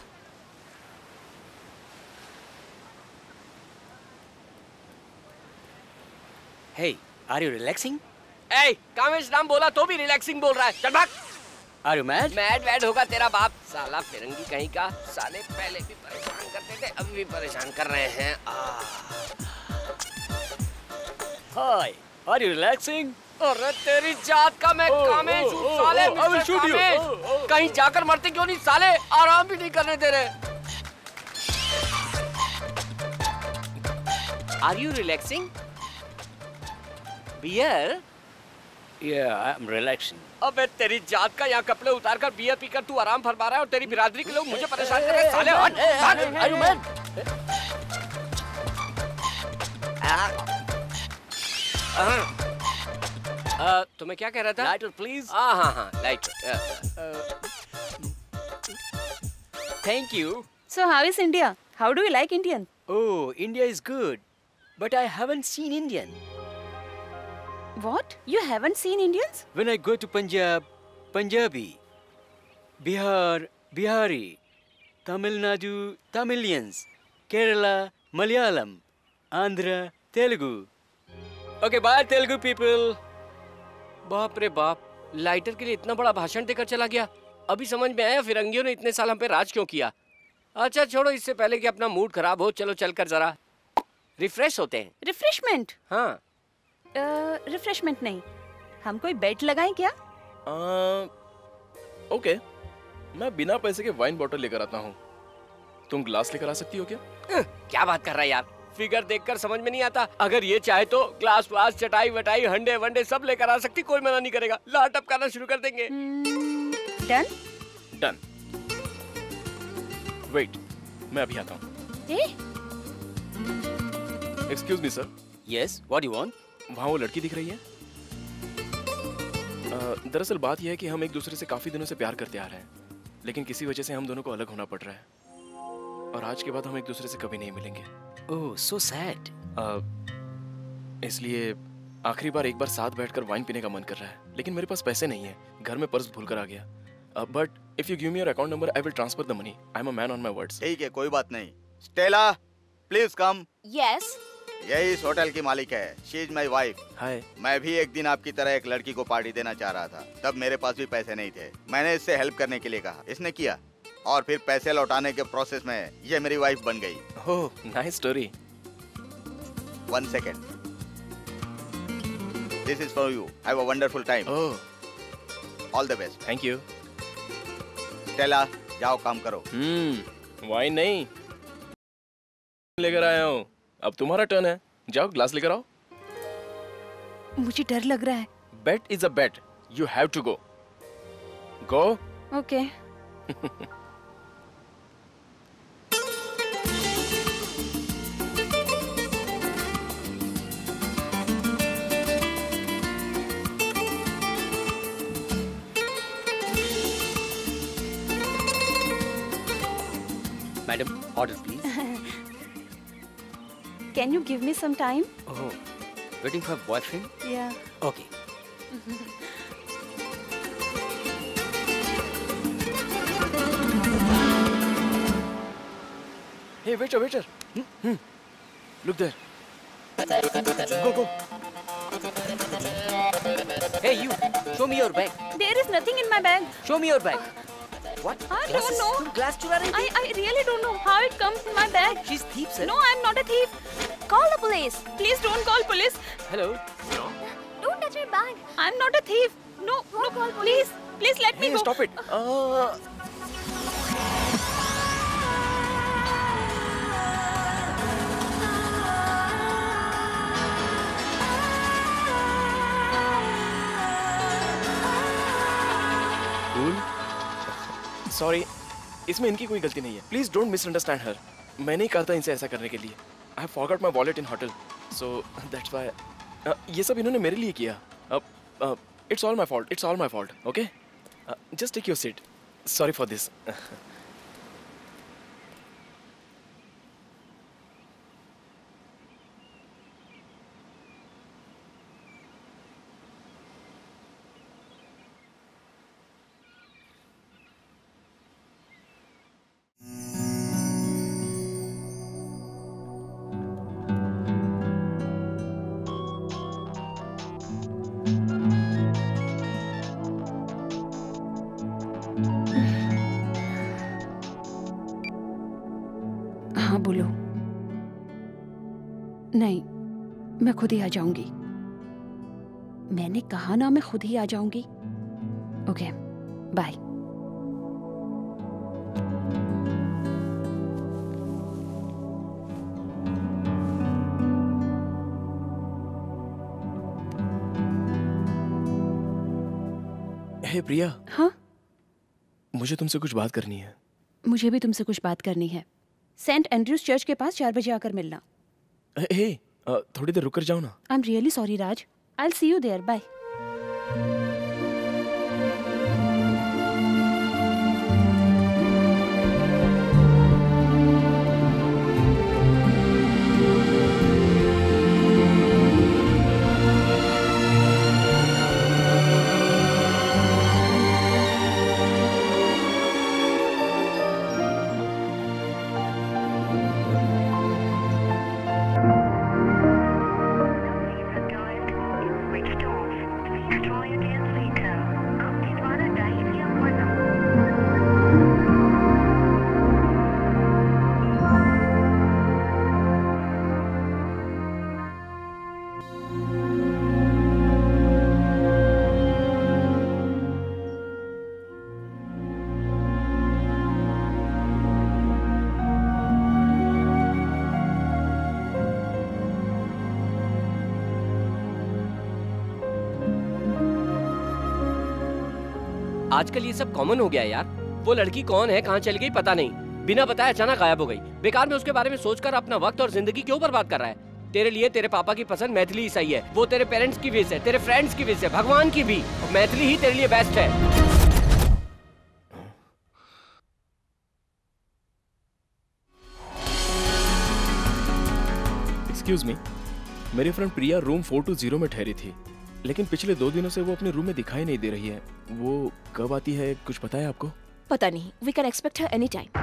Hey, are you relaxing? ए, कामेश नाम बोला तो भी रिलैक्सिंग बोल रहा है। चल भाग। Are you mad? मैड वैड होगा तेरा बाप, साला फिरंगी कहीं का। साले पहले भी परेशान करते थे, अभी भी परेशान कर रहे हैं। Hi, are you relaxing? अरे तेरी जात का मैं कामेश हूँ साले। oh, I will mister shoot you. Kamesh. Oh, oh. कहीं जाकर मरते क्यों नहीं साले, आराम भी नहीं करने दे रहे। Are you relaxing? Beer? Yeah, I'm relaxing. अबे तेरी जात का, यहाँ कपड़े उतार कर बियर पीकर तू आराम फरमा रहा है और तेरी बिरादरी के लोग मुझे परेशान कर रहे हैं। साले हट, भाग। Are you mad? आ, तो मैं क्या कह रहा था? Lighter, please. हाँ हाँ हाँ, lighter. Thank you. so how is India? How do you like Indian? Oh, India is good, but I haven't seen Indian. What? You haven't seen Indians? When I go to Punjab, Punjabi, Bihar, Bihari, Tamil Nadu, Tamilians, Kerala, Malayalam, Andhra, Telugu. Okay, bye Telugu people. बाप रे बाप, lighter के लिए इतना बड़ा भाषण देकर चला गया। अभी समझ में आया फिरंगियों ने इतने साल हम पे राज क्यों किया। अच्छा छोड़ो, इससे पहले कि अपना मूड खराब हो, चलो चलकर जरा रिफ्रेश होते हैं। रिफ्रेशमेंट? हाँ। रिफ्रेशमेंट नहीं, हम कोई बेट लगाएं क्या? ओके, मैं बिना पैसे के वाइन बॉटल लेकर आता हूँ। तुम ग्लास लेकर आ सकती हो क्या? क्या बात कर रहा है यार, फिगर देखकर समझ में नहीं आता। अगर ये चाहे तो ग्लास व्लास, चटाई वटाई, हंडे वंडे सब लेकर आ सकती, कोई मना नहीं करेगा। ला टपकाना शुरू कर देंगे। डन? डन। वेट, मैं अभी आता हूँ। Excuse me sir. Yes, what do you want? वहाँ वो लड़की दिख रही है? uh, दरअसल बात यह है कि हम एक दूसरे से काफी दिनों से प्यार करते आ रहे हैं, लेकिन किसी वजह से हम दोनों को अलग होना पड़ रहा है और आज के बाद हम एक दूसरे से कभी नहीं मिलेंगे। Oh, so sad. uh, इसलिए आखिरी बार एक बार साथ बैठकर वाइन पीने का मन कर रहा है, लेकिन मेरे पास पैसे नहीं है, घर में पर्स भूल कर आ गया। But if you give me your account number I will transfer the money. I am a man on my words. ठीक है, कोई बात नहीं। Stella, please come. यस। यही इस होटल की मालिक है, she is my wife. Hi. मैं भी एक दिन आपकी तरह एक लड़की को पार्टी देना चाह रहा था, तब मेरे पास भी पैसे नहीं थे। मैंने इससे हेल्प करने के लिए कहा, इसने किया और फिर पैसे लौटाने के प्रोसेस में ये मेरी वाइफ बन गई। Oh, nice story. One second, this is for you, have a wonderful time. Oh, all the best. Thank you. Stella, जाओ काम करो। हम्म, वाइन नहीं लेकर आया हूँ, अब तुम्हारा टर्न है। जाओ ग्लास लेकर आओ। मुझे डर लग रहा है। Bet is a bet, you have to go. Go. Okay. Madam, order please. Can you give me some time? Oh, waiting for boyfriend? Yeah. Okay. Hey, waiter, waiter. Hmm? Hmm. Look there. Go, go. Hey, you. Show me your bag. There is nothing in my bag. Show me your bag. What? I don't know. तुम glass चुरा रही थी? I I really don't know how it comes in my bag. She's thief, sir. No, I'm not a thief. Call the police. Please don't call police. Hello. Don't touch my bag. I'm not a thief. No, no, call please, please let me Hey, go. stop it. Uh, sorry, इसमें इनकी कोई गलती नहीं है। Please don't misunderstand her. मैंने ही कहा था इनसे ऐसा करने के लिए। I have forgot my wallet in hotel, so that's why. ये सब इन्होंने मेरे लिए किया। It's all my fault, it's all my fault. Okay, just take your seat. Sorry for this. हाँ बोलो। नहीं, मैं खुद ही आ जाऊंगी। मैंने कहा ना मैं खुद ही आ जाऊंगी। Okay, bye. हे प्रिया। हाँ, मुझे तुमसे कुछ बात करनी है। मुझे भी तुमसे कुछ बात करनी है। सेंट एंड्रयूज चर्च के पास चार बजे आकर मिलना। हे, थोड़ी देर रुक कर जाओ ना। I am really sorry Raj. I will see you there. Bye. आजकल ये सब कॉमन हो गया है यार। वो लड़की कौन है, कहाँ चली गई पता नहीं, बिना बताए अचानक गायब हो गई। बेकार में उसके बारे में सोचकर अपना वक्त और जिंदगी क्यों बर्बाद कर रहा है। तेरे लिए तेरे पापा की पसंद मैथिली ही सही है। वो तेरे पेरेंट्स की विश है, तेरे फ्रेंड्स की विश है, भगवान की भी। मैथिली ही तेरे लिए बेस्ट है। एक्सक्यूज मी, मेरी friend Priya room four two zero में ठहरी थी, लेकिन पिछले दो दिनों से वो अपने रूम में दिखाई नहीं दे रही है। वो कब आती है, कुछ पता है आपको? पता नहीं। We can expect her any time.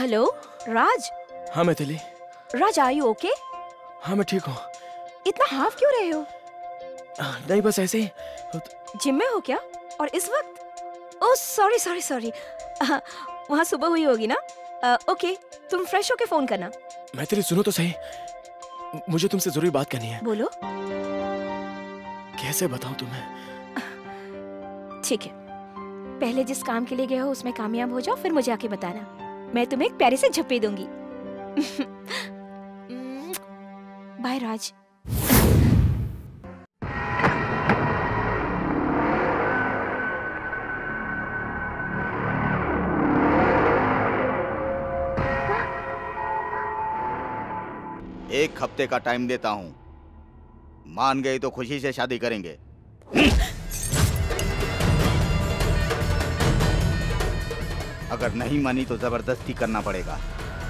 Hello Raj. हाँ Maithili. Raj are you okay? हाँ मैं ठीक हूँ। इतना हाफ क्यों रहे हो? नहीं बस ऐसे ही। जिम में हो क्या? और इस वक्त? ओह सॉरी सॉरी सॉरी, वहाँ सुबह हुई होगी ना। आ, ओके तुम फ्रेश होके फोन करना। मैथिली सुनो तो सही, मुझे तुमसे जरूरी बात करनी है। बोलो। कैसे बताऊं तुम्हें? ठीक है, पहले जिस काम के लिए गए हो उसमें कामयाब हो जाओ, फिर मुझे आके बताना। मैं तुम्हें एक प्यारी से झप्पी दूंगी। बाय राज। एक हफ्ते का टाइम देता हूं, मान गई तो खुशी से शादी करेंगे। अगर नहीं मानी तो जबरदस्ती करना पड़ेगा।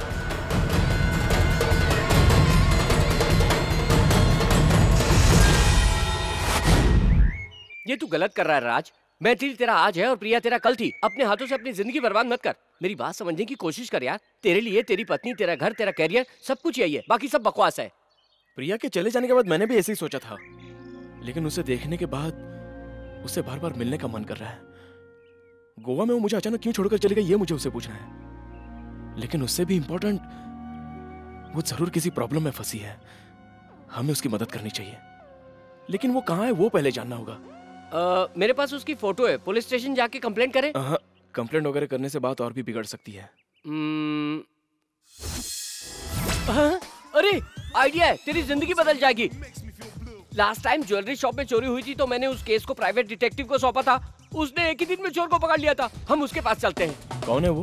ये तू गलत कर रहा है राज। मैथिली तेरा आज है और प्रिया तेरा कल थी। अपने हाथों से अपनी जिंदगी बर्बाद मत कर। मेरी बात समझने की कोशिश कर यार। तेरे लिए तेरी पत्नी, तेरा घर, तेरा कैरियर, सब कुछ यही है, बाकी सब बकवास है। प्रिया के चले जाने के बाद मैंने भी ऐसे ही सोचा था, लेकिन उसे देखने के बाद उसे बार बार मिलने का मन कर रहा है। गोवा में वो मुझे अचानक क्यों छोड़कर चली गई ये मुझे उसे पूछना है। लेकिन उससे भी इंपॉर्टेंट, वो जरूर किसी प्रॉब्लम में फंसी है। हमें उसकी मदद करनी चाहिए, लेकिन वो कहाँ है वो पहले जानना होगा। आ, मेरे पास उसकी फोटो है। पुलिस स्टेशन जाके कंप्लेंट करें? कंप्लेंट वगैरह करने से बात और भी बिगड़ सकती है। hmm... अरे आइडिया है, तेरी जिंदगी बदल जाएगी। लास्ट टाइम ज्वेलरी शॉप में चोरी हुई थी तो मैंने उस केस को प्राइवेट डिटेक्टिव को सौंपा था। उसने एक ही दिन में चोर को पकड़ लिया था। हम उसके पास चलते हैं। कौन है वो?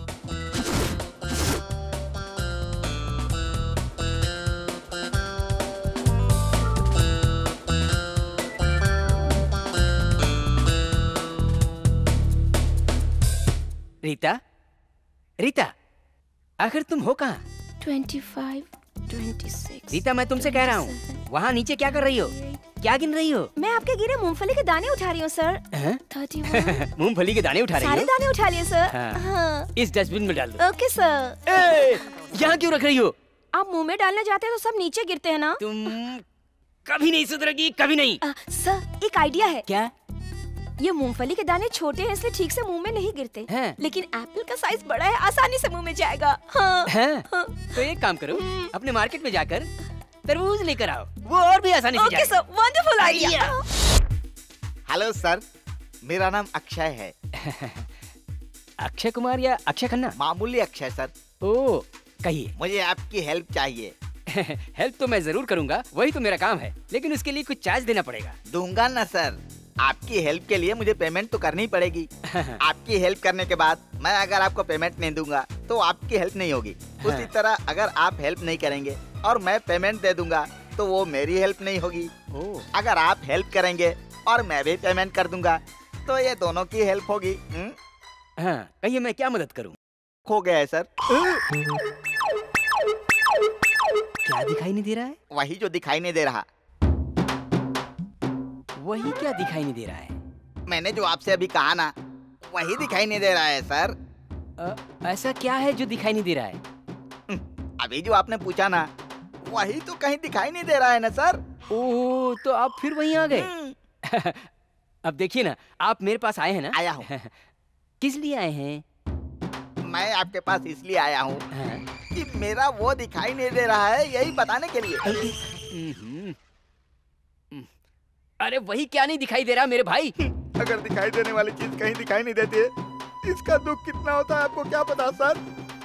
रीता, रीता, आखिर तुम हो कहाँ? Twenty five, twenty six. Rita मैं तुमसे कह रहा हूँ, वहाँ नीचे क्या कर रही हो? क्या गिन रही हो? मैं आपके गिरे मूंगफली के दाने उठा रही हूँ सर। Thirty one. मूंगफली के दाने उठा रही हो? सारे दाने उठा लिए सर। हाँ। हाँ। इस डस्टबिन में डाल दो। Okay sir. यहाँ क्यों रख रही हो? आप मुंह में डालने जाते हैं तो सब नीचे गिरते हैं ना। तुम कभी नहीं सुधरेगी, कभी नहीं। आ, सर एक आइडिया है। क्या? ये मूंगफली के दाने छोटे हैं इसलिए ठीक से मुंह में नहीं गिरते हैं। लेकिन एप्पल का साइज बड़ा है, आसानी से मुंह में जाएगा। हाँ। हाँ। हाँ। तो एक काम करो, अपने मार्केट में जाकर तरबूज लेकर आओ, वो और भी आसानी से जाएगा। Okay sir, wonderful idea. Hello sir, मेरा नाम अक्षय है। अक्षय कुमार या अक्षय खन्ना? मामूली अक्षय सर। ओ, कहिए। मुझे आपकी हेल्प चाहिए। हेल्प तो मैं जरूर करूंगा, वही तो मेरा काम है, लेकिन उसके लिए कुछ चार्ज देना पड़ेगा। दूंगा ना सर, आपकी हेल्प के लिए मुझे पेमेंट तो करनी पड़ेगी। आपकी हेल्प करने के बाद मैं अगर आपको पेमेंट नहीं दूंगा तो आपकी हेल्प नहीं होगी। हाँ। उसी तरह अगर आप हेल्प नहीं करेंगे और मैं पेमेंट दे दूंगा तो वो मेरी हेल्प नहीं होगी। अगर आप हेल्प करेंगे और मैं भी पेमेंट कर दूंगा तो ये दोनों की हेल्प होगी। हाँ, कहिए मैं क्या मदद करूं? खो गया है सर। क्या दिखाई नहीं दे रहा है? वही जो दिखाई नहीं दे रहा। वही क्या दिखाई नहीं दे रहा है? मैंने जो आपसे अभी कहा ना, वही दिखाई नहीं दे रहा है सर। आ, ऐसा क्या है जो दिखाई नहीं दे रहा है? अभी जो आपने पूछा ना, वही तो कहीं दिखाई नहीं दे रहा है ना सर। ओह, तो आप फिर वहीं आ गए। अब देखिए ना, आप मेरे पास आए हैं ना? आया हूँ। किस लिए आए हैं? मैं आपके पास इसलिए आया हूँ कि मेरा वो दिखाई नहीं दे रहा है, यही बताने के लिए। अरे वही क्या नहीं दिखाई दे रहा मेरे भाई? अगर दिखाई देने वाली चीज कहीं दिखाई नहीं देती है, इसका दुख कितना होता है आपको क्या पता सर?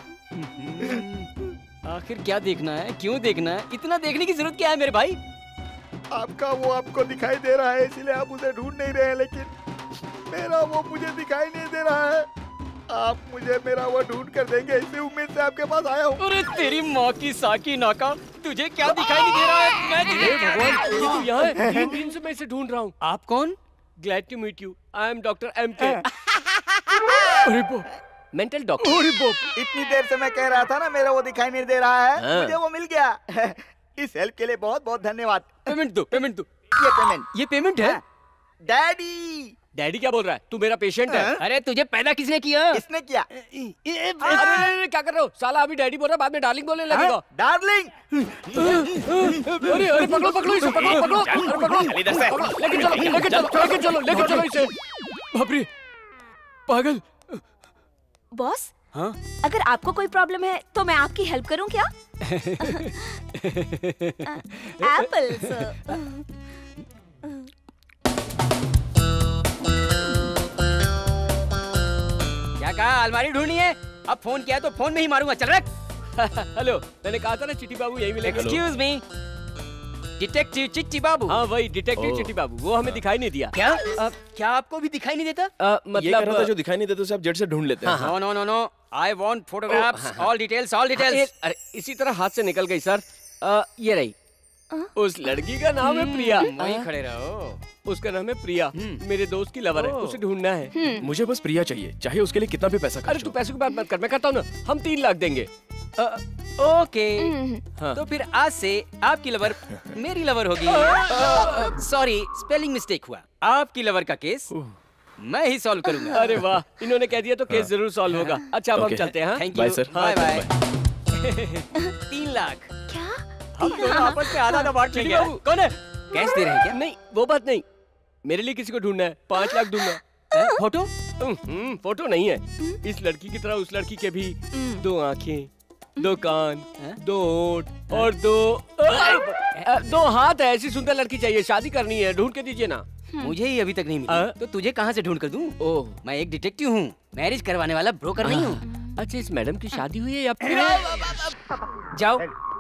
आखिर क्या देखना है, क्यों देखना है, इतना देखने की जरूरत क्या है मेरे भाई? आपका वो आपको दिखाई दे रहा है इसलिए आप उसे ढूंढ नहीं रहे हैं, लेकिन मेरा वो मुझे दिखाई नहीं दे रहा है। आप मुझे मेरा वो ढूंढ कर देंगे, इसी उम्मीद से आपके पास आया हूँ। अरे तेरी माँ की साकी नाका, तुझे क्या दिखाई नहीं दे रहा है? मैं तुझे भगवान, ये तो यहाँ है। तीन दिन से मैं इसे ढूंढ रहा हूँ। आप कौन? Glad to meet you, I am doctor M K. अरे बो, मेंटल डॉक्टर। अरे बो, इतनी देर से मैं कह रहा था ना मेरा वो दिखाई नहीं दे रहा है। हाँ। मुझे वो मिल गया। इस हेल्प के लिए बहुत बहुत धन्यवाद। पेमेंट दो, पेमेंट दो। ये पेमेंट, ये पेमेंट है? डैडी, डैडी क्या बोल रहा है? तू मेरा पेशेंट है। अरे तुझे पैदा किसने किया? किसने किया? अरे अरे अरे क्या कर रहे हो? साला अभी डैडी बोल रहा है, बाद में डार्लिंग बोलने लगेगा। डार्लिंग! अरे अरे पकड़ो पकड़ो इसे, पकड़ो पकड़ो अरे पकड़ो, लेके चलो लेके चलो लेके चलो लेके चलो इसे। बाप रे, पागल। बॉस, हाँ? अगर आपको कोई प्रॉब्लम है तो मैं आपकी हेल्प करूं क्या? एप्पल्स। क्या कहा? अलमारी ढूंढनी है? अब फोन किया तो फोन में ही मारूंगा। चल रख। हेलो, मैंने कहा था ना चिट्टी बाबू यही मिलेंगे। एक्सक्यूज मी, डिटेक्टिव चिट्टी बाबू। हाँ वही डिटेक्टिव चिट्टी बाबू, वो हमें दिखाई नहीं दिया। क्या? आ, क्या आपको भी दिखाई नहीं देता? आ, मतलब ये कह रहा था मतलब जो दिखाई नहीं देता उसे आप जड़ से ढूंढ लेते हैं। No no no no, I want photographs, all details, all details. अरे इसी तरह हाथ से निकल गई सर। आ, ये रही। उस लड़की का नाम है प्रिया। वहीं खड़े रहो। उसका नाम है प्रिया, मेरे दोस्त की लवर है, उसे ढूंढना है। मुझे बस प्रिया चाहिए, चाहे उसके लिए कितना भी पैसा अरे खर्च तू हो। पैसे की बात मत कर, मैं करता हूँ ना, हम तीन लाख देंगे। ओके, हाँ। तो फिर आज से आपकी लवर मेरी लवर होगी। सॉरी, स्पेलिंग मिस्टेक हुआ। आपकी लवर का केस मैं ही सॉल्व करूंगा। अरे वाह, इन्होंने कह दिया तो केस जरूर सॉल्व होगा। अच्छा अब हम Okay. चलते हैं। Thank bye you, sir. Bye bye. Bye. तीन लाख क्या? हम दोनों आपस में आधा आधा बांट लेंगे। कौन है? कैश दे रहे हैं क्या? नहीं वो बात नहीं, मेरे लिए किसी को ढूंढना है, पाँच लाख दूंगा। हैं? फोटो? हम्म, फोटो नहीं है, इस लड़की की तरह उस लड़की के भी दो आंखें, दो कान, दो होंठ और दो अ, दो हाथ है। ऐसी सुंदर लड़की चाहिए, शादी करनी है, ढूंढ के दीजिए ना। मुझे ही अभी तक नहीं हाँ? मिली, तो तुझे कहाँ से ढूंढ कर दूं? ओह मैं एक डिटेक्टिव हूँ, मैरिज करवाने वाला ब्रोकर नहीं हूँ। अच्छा, इस मैडम की शादी हुई है या फिर? जाओ।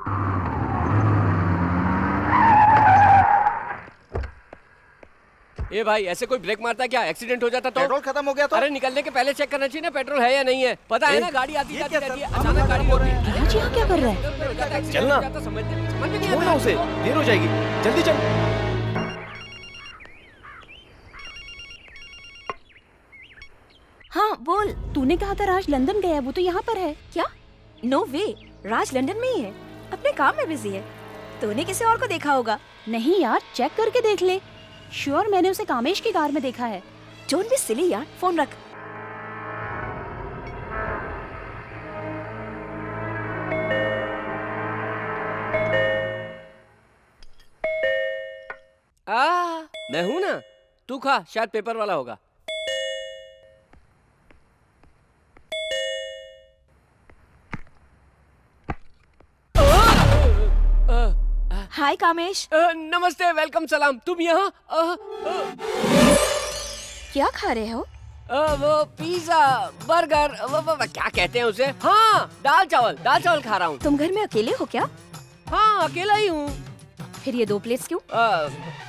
ए भाई, ऐसे कोई ब्रेक मारता है क्या? एक्सीडेंट हो जाता तो? पेट्रोल खत्म हो गया तो? अरे निकलने के पहले चेक करना चाहिए ना पेट्रोल है या नहीं है। पता है ना, गाड़ी आती जाती रहती है, सब अचानक गाड़ी रोक दी। राज यहाँ क्या कर रहा है? चलना। समझ समझ में नहीं छोड़ आता। ना उसे, देर हो जाएगी, जल्दी चल। हाँ बोल। तूने कहा था राज लंदन गया है, वो तो यहाँ पर है। क्या? नो वे, राज लंदन में ही है, अपने काम में बिजी है। तूने किसी और को देखा होगा। नहीं यार, चेक करके देख ले। श्योर, मैंने उसे कामेश की कार में देखा है। डोंट बी सिली यार, फोन रख। आ, मैं हूँ ना, तू खा, शायद पेपर वाला होगा। हाय कामेश। अ, नमस्ते, वेलकम, सलाम। तुम यहाँ? अ, अ, क्या खा रहे हो? अ, वो पिज्जा, बर्गर, वो, वो, वो, क्या कहते हैं उसे? हाँ, दाल चावल, दाल चावल खा रहा हूँ। तुम घर में अकेले हो क्या? हाँ, अकेला ही हूँ। फिर ये दो प्लेट्स क्यों? अ,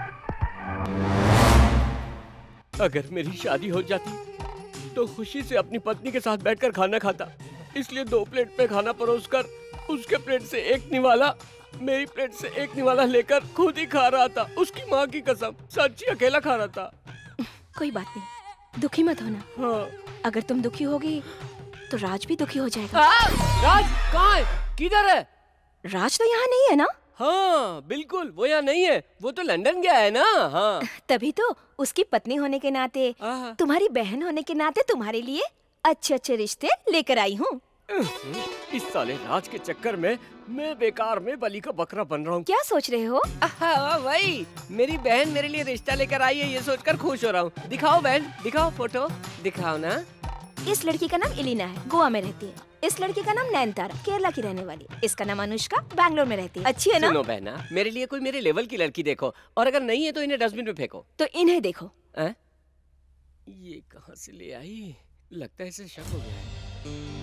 अगर मेरी शादी हो जाती तो खुशी से अपनी पत्नी के साथ बैठकर खाना खाता, इसलिए दो प्लेट पे खाना परोसकर उसके प्लेट से एक निवाला, मेरी प्लेट से एक निवाला लेकर खुद ही खा रहा था। उसकी माँ की कसम, सच्ची अकेला खा रहा था। कोई बात नहीं, दुखी मत होना। हाँ। अगर तुम दुखी होगी तो राज भी दुखी हो जाएगा। आ, राज कहाँ है? किधर है? राज तो यहाँ नहीं है ना? हाँ बिल्कुल, वो यहाँ नहीं है, वो तो लंदन गया है ना। हाँ तभी तो उसकी पत्नी होने के नाते, आहा। तुम्हारी बहन होने के नाते तुम्हारे लिए अच्छे अच्छे रिश्ते लेकर आई हूँ। इस साले राज के चक्कर में मैं बेकार में बलि का बकरा बन रहा हूँ। क्या सोच रहे हो? हाँ वही, मेरी बहन मेरे लिए रिश्ता लेकर आई है, ये सोचकर खुश हो रहा हूँ। दिखाओ बहन, दिखाओ फोटो, दिखाओ ना। इस लड़की का नाम इलिना है, गोवा में रहती है। इस लड़की का नाम नैनतारा, केरला की रहने वाली। इसका नाम अनुष्का, बैंगलोर में रहती है। अच्छी है ना? सुनो बहना, मेरे लिए कोई मेरे लेवल की लड़की देखो, और अगर नहीं है तो इन्हें डस्टबिन में फेंको। तो इन्हें देखो। आ? ये कहाँ से ले आई? लगता है इसे शक हो गया है।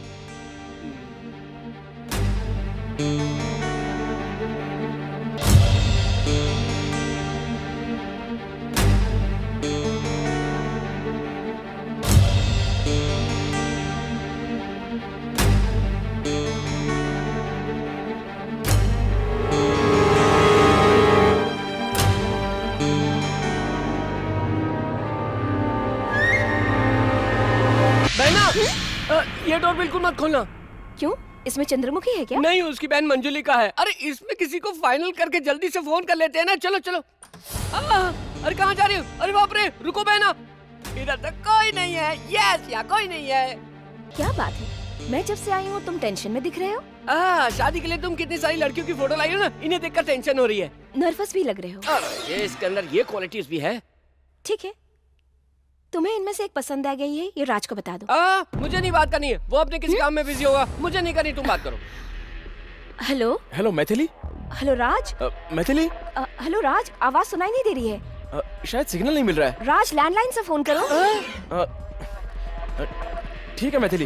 बहना, अ, ये डोर बिल्कुल मत खोलना। क्यों? इसमें चंद्रमुखी है क्या? नहीं, उसकी बहन मंजुली का है। अरे इसमें किसी को फाइनल करके जल्दी से फोन कर लेते हैं ना। चलो चलो। आ, अरे कहाँ जा रही हो? अरे बाप रे, रुको बहना। इधर तो कोई नहीं है। यस, यहाँ कोई नहीं है। क्या बात है, मैं जब से आई हूँ तुम टेंशन में दिख रहे हो। आ, शादी के लिए तुम कितनी सारी लड़कियों की फोटो लाई हो ना, इन्हें देखकर टेंशन हो रही है। नर्वस भी लग रहे हो। अरे, ये इसके अंदर ये क्वालिटीज भी है। ठीक है, तुम्हें इनमें से एक पसंद आ गई है, ये राज को बता दो। आ, मुझे नहीं बात करनी है, वो अपने किसी काम में बिजी होगा, मुझे नहीं करनी, तुम बात करो। Hello hello Maithili. Hello Raj. अ, मैथिली। अ, हेलो राज, आवाज सुनाई नहीं दे रही है। अ, शायद सिग्नल नहीं मिल रहा है। राज, लैंडलाइन से फोन करो। अ, अ, ठीक है Maithili.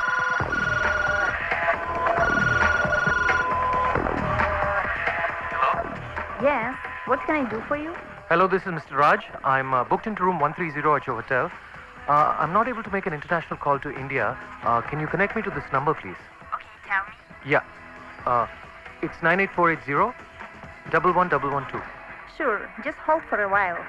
Yes, what can I do for you? Hello, this is Mister Raj. I'm uh, booked into room one three zero at your hotel. Uh, I'm not able to make an international call to India. Uh, can you connect me to this number, please? Okay, tell me. Yeah. Uh, it's nine eight four eight zero, double one double one two. Sure, just hold for a while.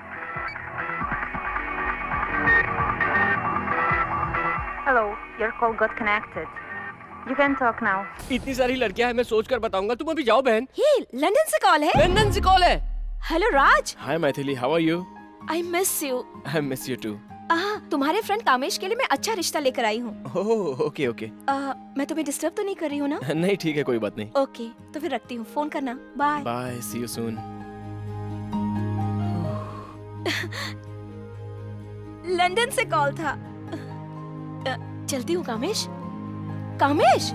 Hello, your call got connected. You can talk now. इतनी सारी लड़कियां हैं, मैं सोच कर बताऊंगा, तुम अभी जाओ बहन। ये लंदन से कॉल है। लंदन से कॉल है। Hello Raj. Hi Maithili, how are you? I miss you. I miss you too. तुम्हारे फ्रेंड कामेश के लिए मैं अच्छा रिश्ता लेकर आई हूँ। Oh, okay okay. मैं तुम्हें डिस्टर्ब तो नहीं कर रही हूँ ना? नहीं, ठीक है, कोई बात नहीं। ओके, तो फिर रखती हूँ, फोन करना। Bye bye, see you soon. London से कॉल था। चलती हूँ कामेश। कामेश,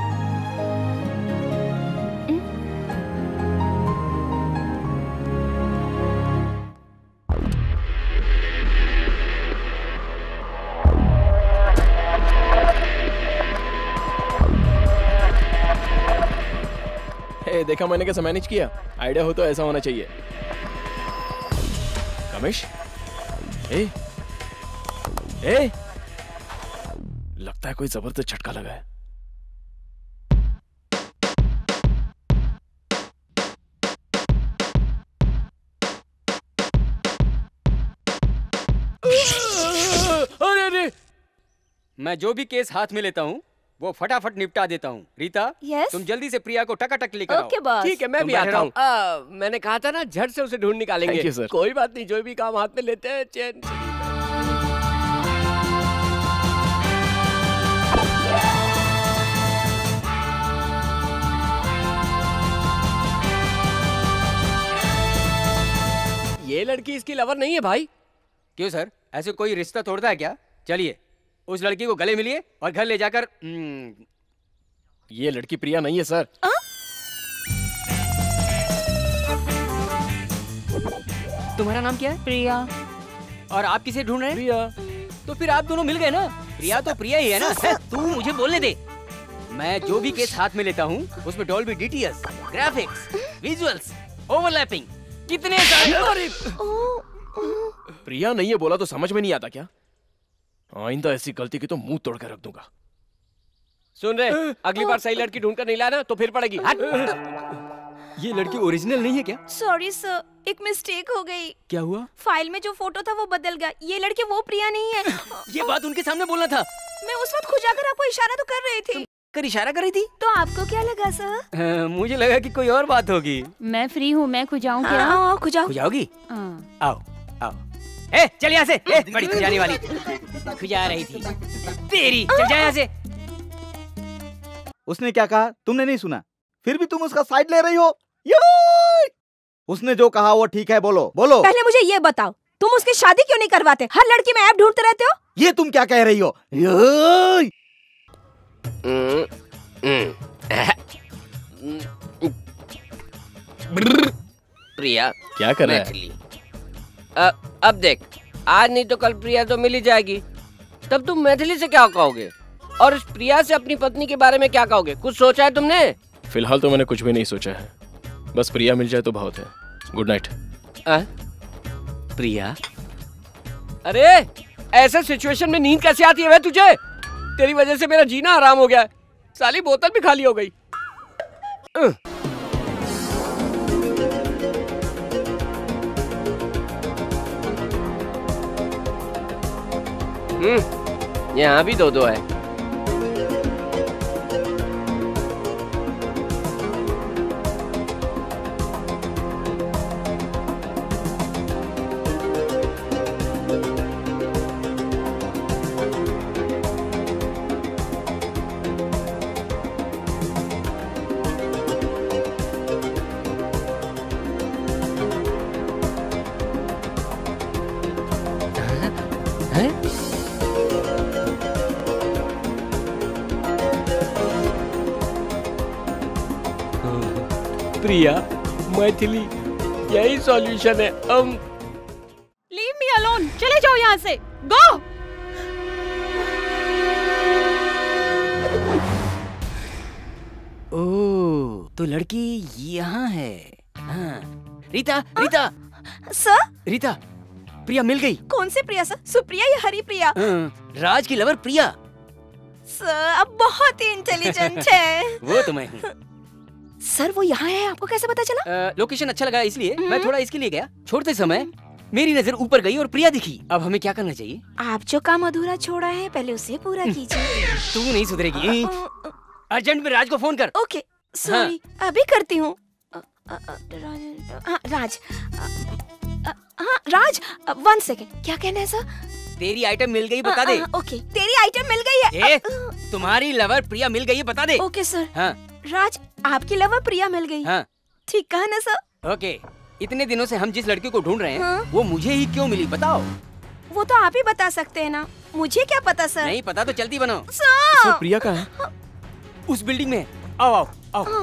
ए, देखा मैंने कैसे मैनेज किया। आइडिया हो तो ऐसा होना चाहिए। कामेश, ए, ए, लगता है कोई जबरदस्त झटका लगा है। अरे अरे, मैं जो भी केस हाथ में लेता हूँ वो फटाफट निपटा देता हूँ। रीता, yes? तुम जल्दी से प्रिया को टकाटक लेकर आओ। okay, boss. ठीक है, मैं भी आता हूँ। मैंने कहा था ना, झट से उसे ढूंढ निकालेंगे। Thank you, sir. कोई बात नहीं, जो भी काम हाथ में लेते हैं चैन से। ये लड़की इसकी लवर नहीं है भाई। क्यों सर, ऐसे कोई रिश्ता तोड़ता है क्या? चलिए उस लड़की को गले मिलिए और घर ले जाकर। ये लड़की प्रिया नहीं है सर। आ? तुम्हारा नाम क्या है? प्रिया। और आप किसे ढूंढ रहे हैं? प्रिया। तो फिर आप दोनों मिल गए ना। प्रिया तो प्रिया ही है ना। तू मुझे बोलने दे। मैं जो भी केस हाथ में लेता हूँ उसमें Dolby DTS, graphics, visuals, overlapping, कितने सारे। प्रिया नहीं है बोला तो समझ में नहीं आता क्या? आइंदा ऐसी गलती की तो मुंह तोड़ कर रख दूंगा। सुन रहे, अगली बार सही लड़की ढूंढकर नहीं लाना तो फिर पड़ेगी। ये लड़की ओरिजिनल नहीं है क्या? सॉरी सर, एक मिस्टेक हो गई। क्या हुआ? फाइल में जो फोटो था वो बदल गया। ये लड़की वो प्रिया नहीं है। ये बात उनके सामने बोलना था। मैं उस वक्त खुजाकर आपको इशारा तो कर रही थी। कर इशारा कर रही थी तो आपको क्या लगा सर? आ, मुझे लगा कि कोई और बात होगी। मैं फ्री हूँ, मैं खुजाऊँ क्या? हाँ, खुजाओ। खुजाओगी? हाँ। आओ आओ। ए, चल यहाँ से। ए, बड़ी खुजाने वाली खुजा रही थी तेरी। चल जा यहाँ से। उसने क्या कहा तुमने नहीं सुना? फिर भी तुम उसका साइड ले रही हो। उसने जो कहा वो ठीक है। बोलो बोलो। पहले मुझे ये बताओ, तुम उसकी शादी क्यों नहीं करवाते? हर लड़की में ऐप ढूंढते रहते हो। ये तुम क्या कह रही हो? प्रिया क्या कर रहा है? अ, अब देख, आज नहीं तो कल प्रिया तो मिल ही जाएगी। तब तुम मैथिली से क्या कहोगे और इस प्रिया से अपनी पत्नी के बारे में क्या कहोगे? कुछ सोचा है तुमने? फिलहाल तो मैंने कुछ भी नहीं सोचा है, बस प्रिया मिल जाए तो बहुत है। Good night. प्रिया? अरे ऐसे सिचुएशन में नींद कैसे आती है वे तुझे? तेरी वजह से मेरा जीना हराम हो गया है। साली बोतल भी खाली हो गई। हम्म, यहाँ भी दो दो है। प्रिया, मैथिली, यही सॉल्यूशन है। हम लीव मी अलोन, चले जाओ यहाँ से, गो। ओह, तो लड़की यहाँ है। हाँ। रीता, रीता। सर? रीता, प्रिया मिल गई। कौन सी प्रिया सर? सुप्रिया या हरिप्रिया? राज की लवर प्रिया। सर आप बहुत ही इंटेलिजेंट है। वो तो मैं हूँ। सर वो यहाँ है, आपको कैसे पता चला? आ, लोकेशन अच्छा लगा इसलिए मैं थोड़ा इसके लिए गया। छोड़ते समय मेरी नजर ऊपर गई और प्रिया दिखी। अब हमें क्या करना चाहिए? आप जो काम अधूरा छोड़ा है पहले उसे पूरा कीजिए। तू नहीं सुधरेगी। अर्जेंट में राज को फोन कर। ओके सॉरी, अभी करती हूँ। राज, राज, हाँ राज, वन सेकेंड, क्या कहना है सर? तेरी आइटम मिल गई, बता दे। ओके, तेरी आइटम मिल गई है। ए, तुम्हारी लवर प्रिया मिल गई है, बता दे। Okay sir. हाँ। राज, आपकी लवर प्रिया मिल गई। हाँ। ठीक कहा ना सर? ओके, इतने दिनों से हम जिस लड़की को ढूंढ रहे हैं, हाँ? वो मुझे ही क्यों मिली, बताओ। वो तो आप ही बता सकते हैं ना, मुझे क्या पता सर? नहीं पता तो जल्दी बनाओ। सर, सर प्रिया कहाँ है? उस बिल्डिंग में। आओ आओ आओ।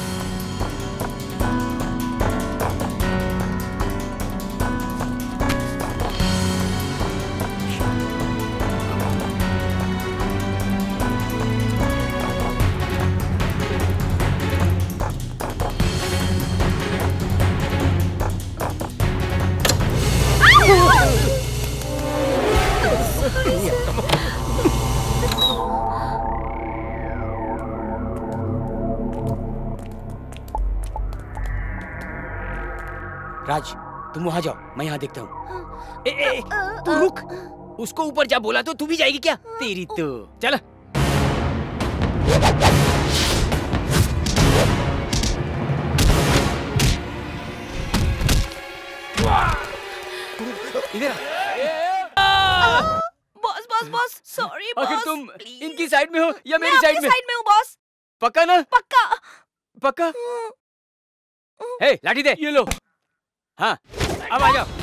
राज, तुम वहाँ जाओ, मैं यहाँ देखता हूँ। ए, ए, तू रुक, उसको ऊपर जा बोला तो तू भी जाएगी क्या? तेरी तो चल। इधर boss boss boss, sorry boss. आखिर तुम इनकी साइड में हो या मेरी साइड में? साइड में हूँ बॉस। पक्का ना? पक्का पक्का। हे, लाठी दे। ये लो। हाँ, अब आ जाओ।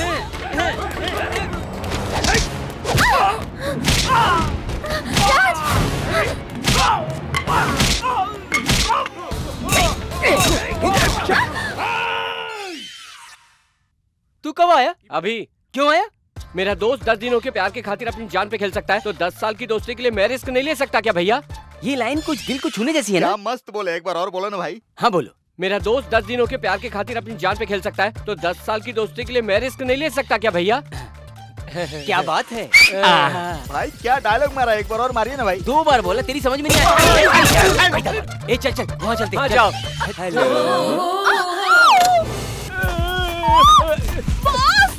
तू कब आया? अभी। क्यों आया? मेरा दोस्त दस दिनों के प्यार के खातिर अपनी जान पे खेल सकता है, तो दस साल की दोस्ती के लिए मैं रिस्क नहीं ले सकता क्या भैया? ये लाइन कुछ दिल को छूने जैसी है ना? मस्त बोले, एक बार और बोलो ना भाई। हाँ बोलो। मेरा दोस्त दस दिनों के प्यार के खातिर अपनी जान पे खेल सकता है, तो दस साल की दोस्ती के लिए मैं रिस्क नहीं ले सकता क्या भैया? क्या बात है? भाई क्या डायलॉग मारा, एक बार और मारिए ना भाई। दो बार बोला, तेरी समझ में नहीं आया। ए चल चल, वहाँ चलते हैं। हाँ जाओ। हेलो। बॉस,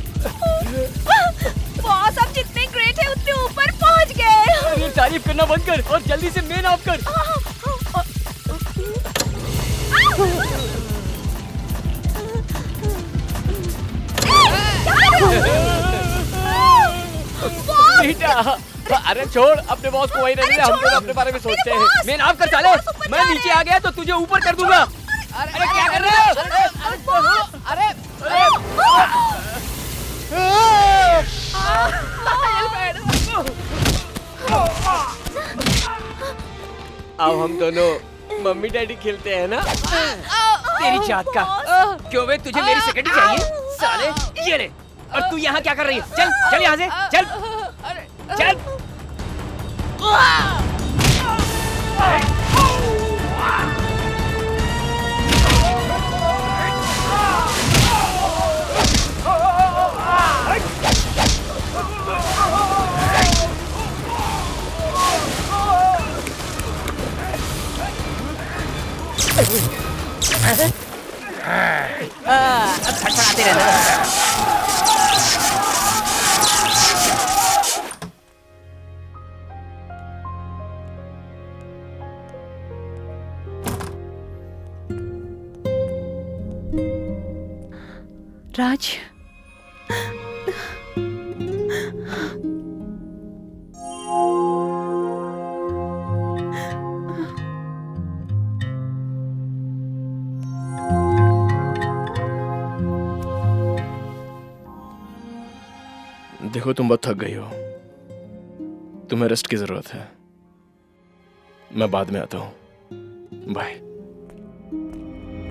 बॉस आप जितने ग्रेट है उतने ऊपर पहुंच गए। अरे तारीफ करना बंद कर और जल्दी से मेन ऑफ कर। बेटा, अरे छोड़, अपने बॉस को वही रहने दे, हम लोग अपने बारे में सोचते हैं। मैं नाम कर साले, मैं नीचे आ गया तो तुझे ऊपर कर दूंगा। अरे क्या कर रहे हो? अरे अब हम दोनों मम्मी डैडी खेलते हैं ना? तेरी जात का। क्यों बे, तुझे मेरी सेक्रेटरी चाहिए? साले, ये ले। और तू यहाँ क्या कर रही है? चल, चल यहाँ से, चल, चल। अब फटफटाते रहना। राज, देखो तुम बहुत थक गई हो, तुम्हें रेस्ट की जरूरत है। मैं बाद में आता हूं। बाय।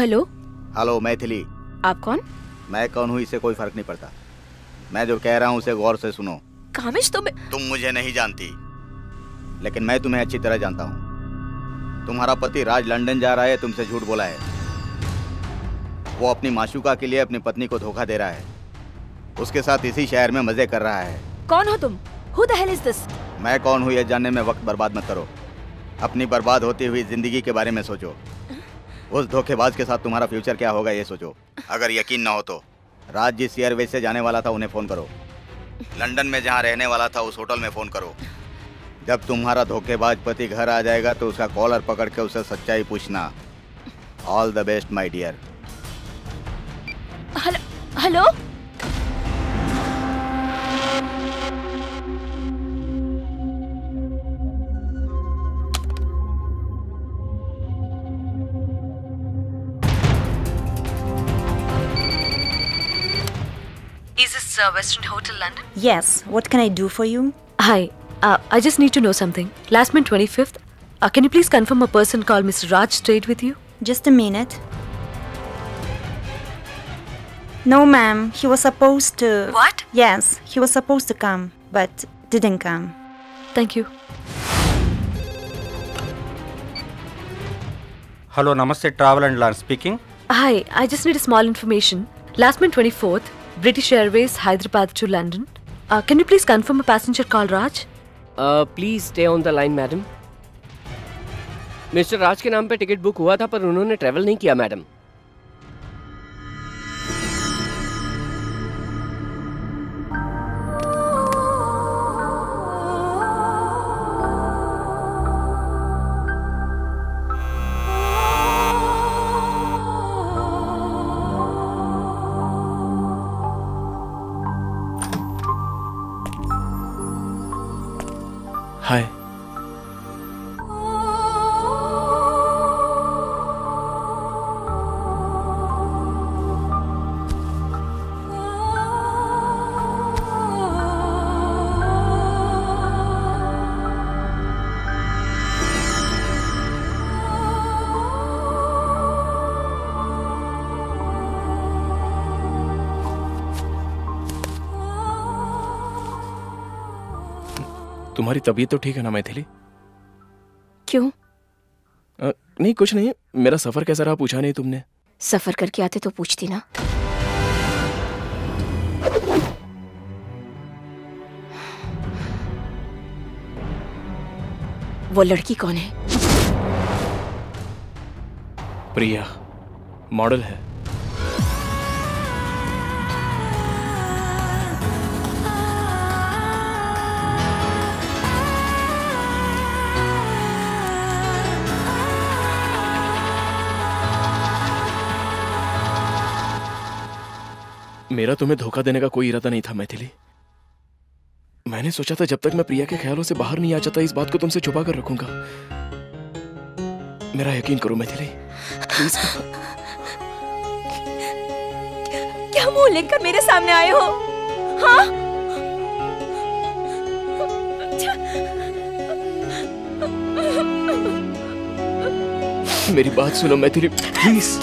हेलो। हेलो मैथिली। आप कौन? मैं कौन हूँ इससे कोई फर्क नहीं पड़ता। मैं जो कह रहा हूँ उसे गौर से सुनो। कामिश तो मैं... तुम मुझे नहीं जानती, लेकिन मैं तुम्हें अच्छी तरह जानता हूँ। तुम्हारा पति राज लंदन जा रहा है, तुमसे झूठ बोला है। वो अपनी माशूका के लिए अपनी पत्नी को धोखा दे रहा है, उसके साथ इसी शहर में मजे कर रहा है। कौन हो तुम? Who the hell is this? मैं कौन हूँ ये जानने में वक्त बर्बाद मत करो। अपनी बर्बाद होती हुई जिंदगी के बारे में सोचो। उस धोखेबाज के साथ तुम्हारा फ्यूचर क्या होगा ये सोचो। अगर यकीन ना हो तो राज जिस एयरवेज से जाने वाला था उन्हें फोन करो। लंदन में जहाँ रहने वाला था उस होटल में फोन करो। जब तुम्हारा धोखेबाज पति घर आ जाएगा तो उसका कॉलर पकड़ के उसे सच्चाई पूछना। All the best my dear. Hello hello. Is this uh, Western Hotel London? Yes. What can I do for you? Hi. Uh, I just need to know something. Last month, twenty-fifth. Uh, can you please confirm a person called Mister Raj stayed with you? Just a minute. No, ma'am. He was supposed to... What? Yes. He was supposed to come, but didn't come. Thank you. Hello, Namaste Travel and Land speaking. Hi. I just need a small information. Last month, twenty-fourth, British Airways, Hyderabad to London. Uh, can you please confirm a passenger called Raj? Uh, please stay on the line, madam. Mister Raj के नाम पे ticket book हुआ था पर उन्होंने travel नहीं किया madam. हाय। तुम्हारी तबीयत तो ठीक है ना मैथिली? क्यों? आ, नहीं कुछ नहीं। मेरा सफर कैसा रहा पूछा नहीं तुमने। सफर करके आते तो पूछती ना। वो लड़की कौन है? प्रिया, मॉडल है। मेरा तुम्हें धोखा देने का कोई इरादा नहीं था मैथिली। मैंने सोचा था जब तक मैं प्रिया के ख्यालों से बाहर नहीं आ जाता इस बात को तुमसे छुपा कर रखूंगा। मेरा यकीन करो मैथिली, प्लीज। क्या मुंह लेकर मेरे सामने आए हो? हाँ? मेरी बात सुनो Maithili, please.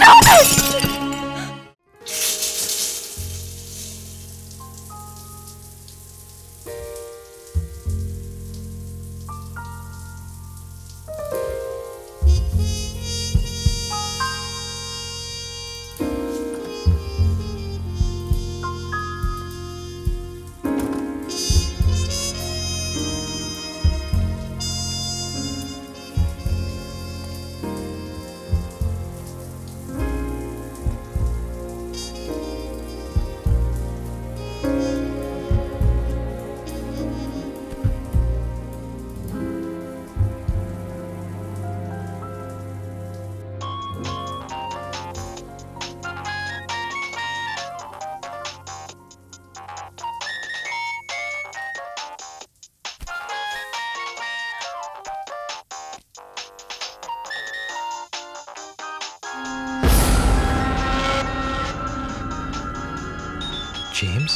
James?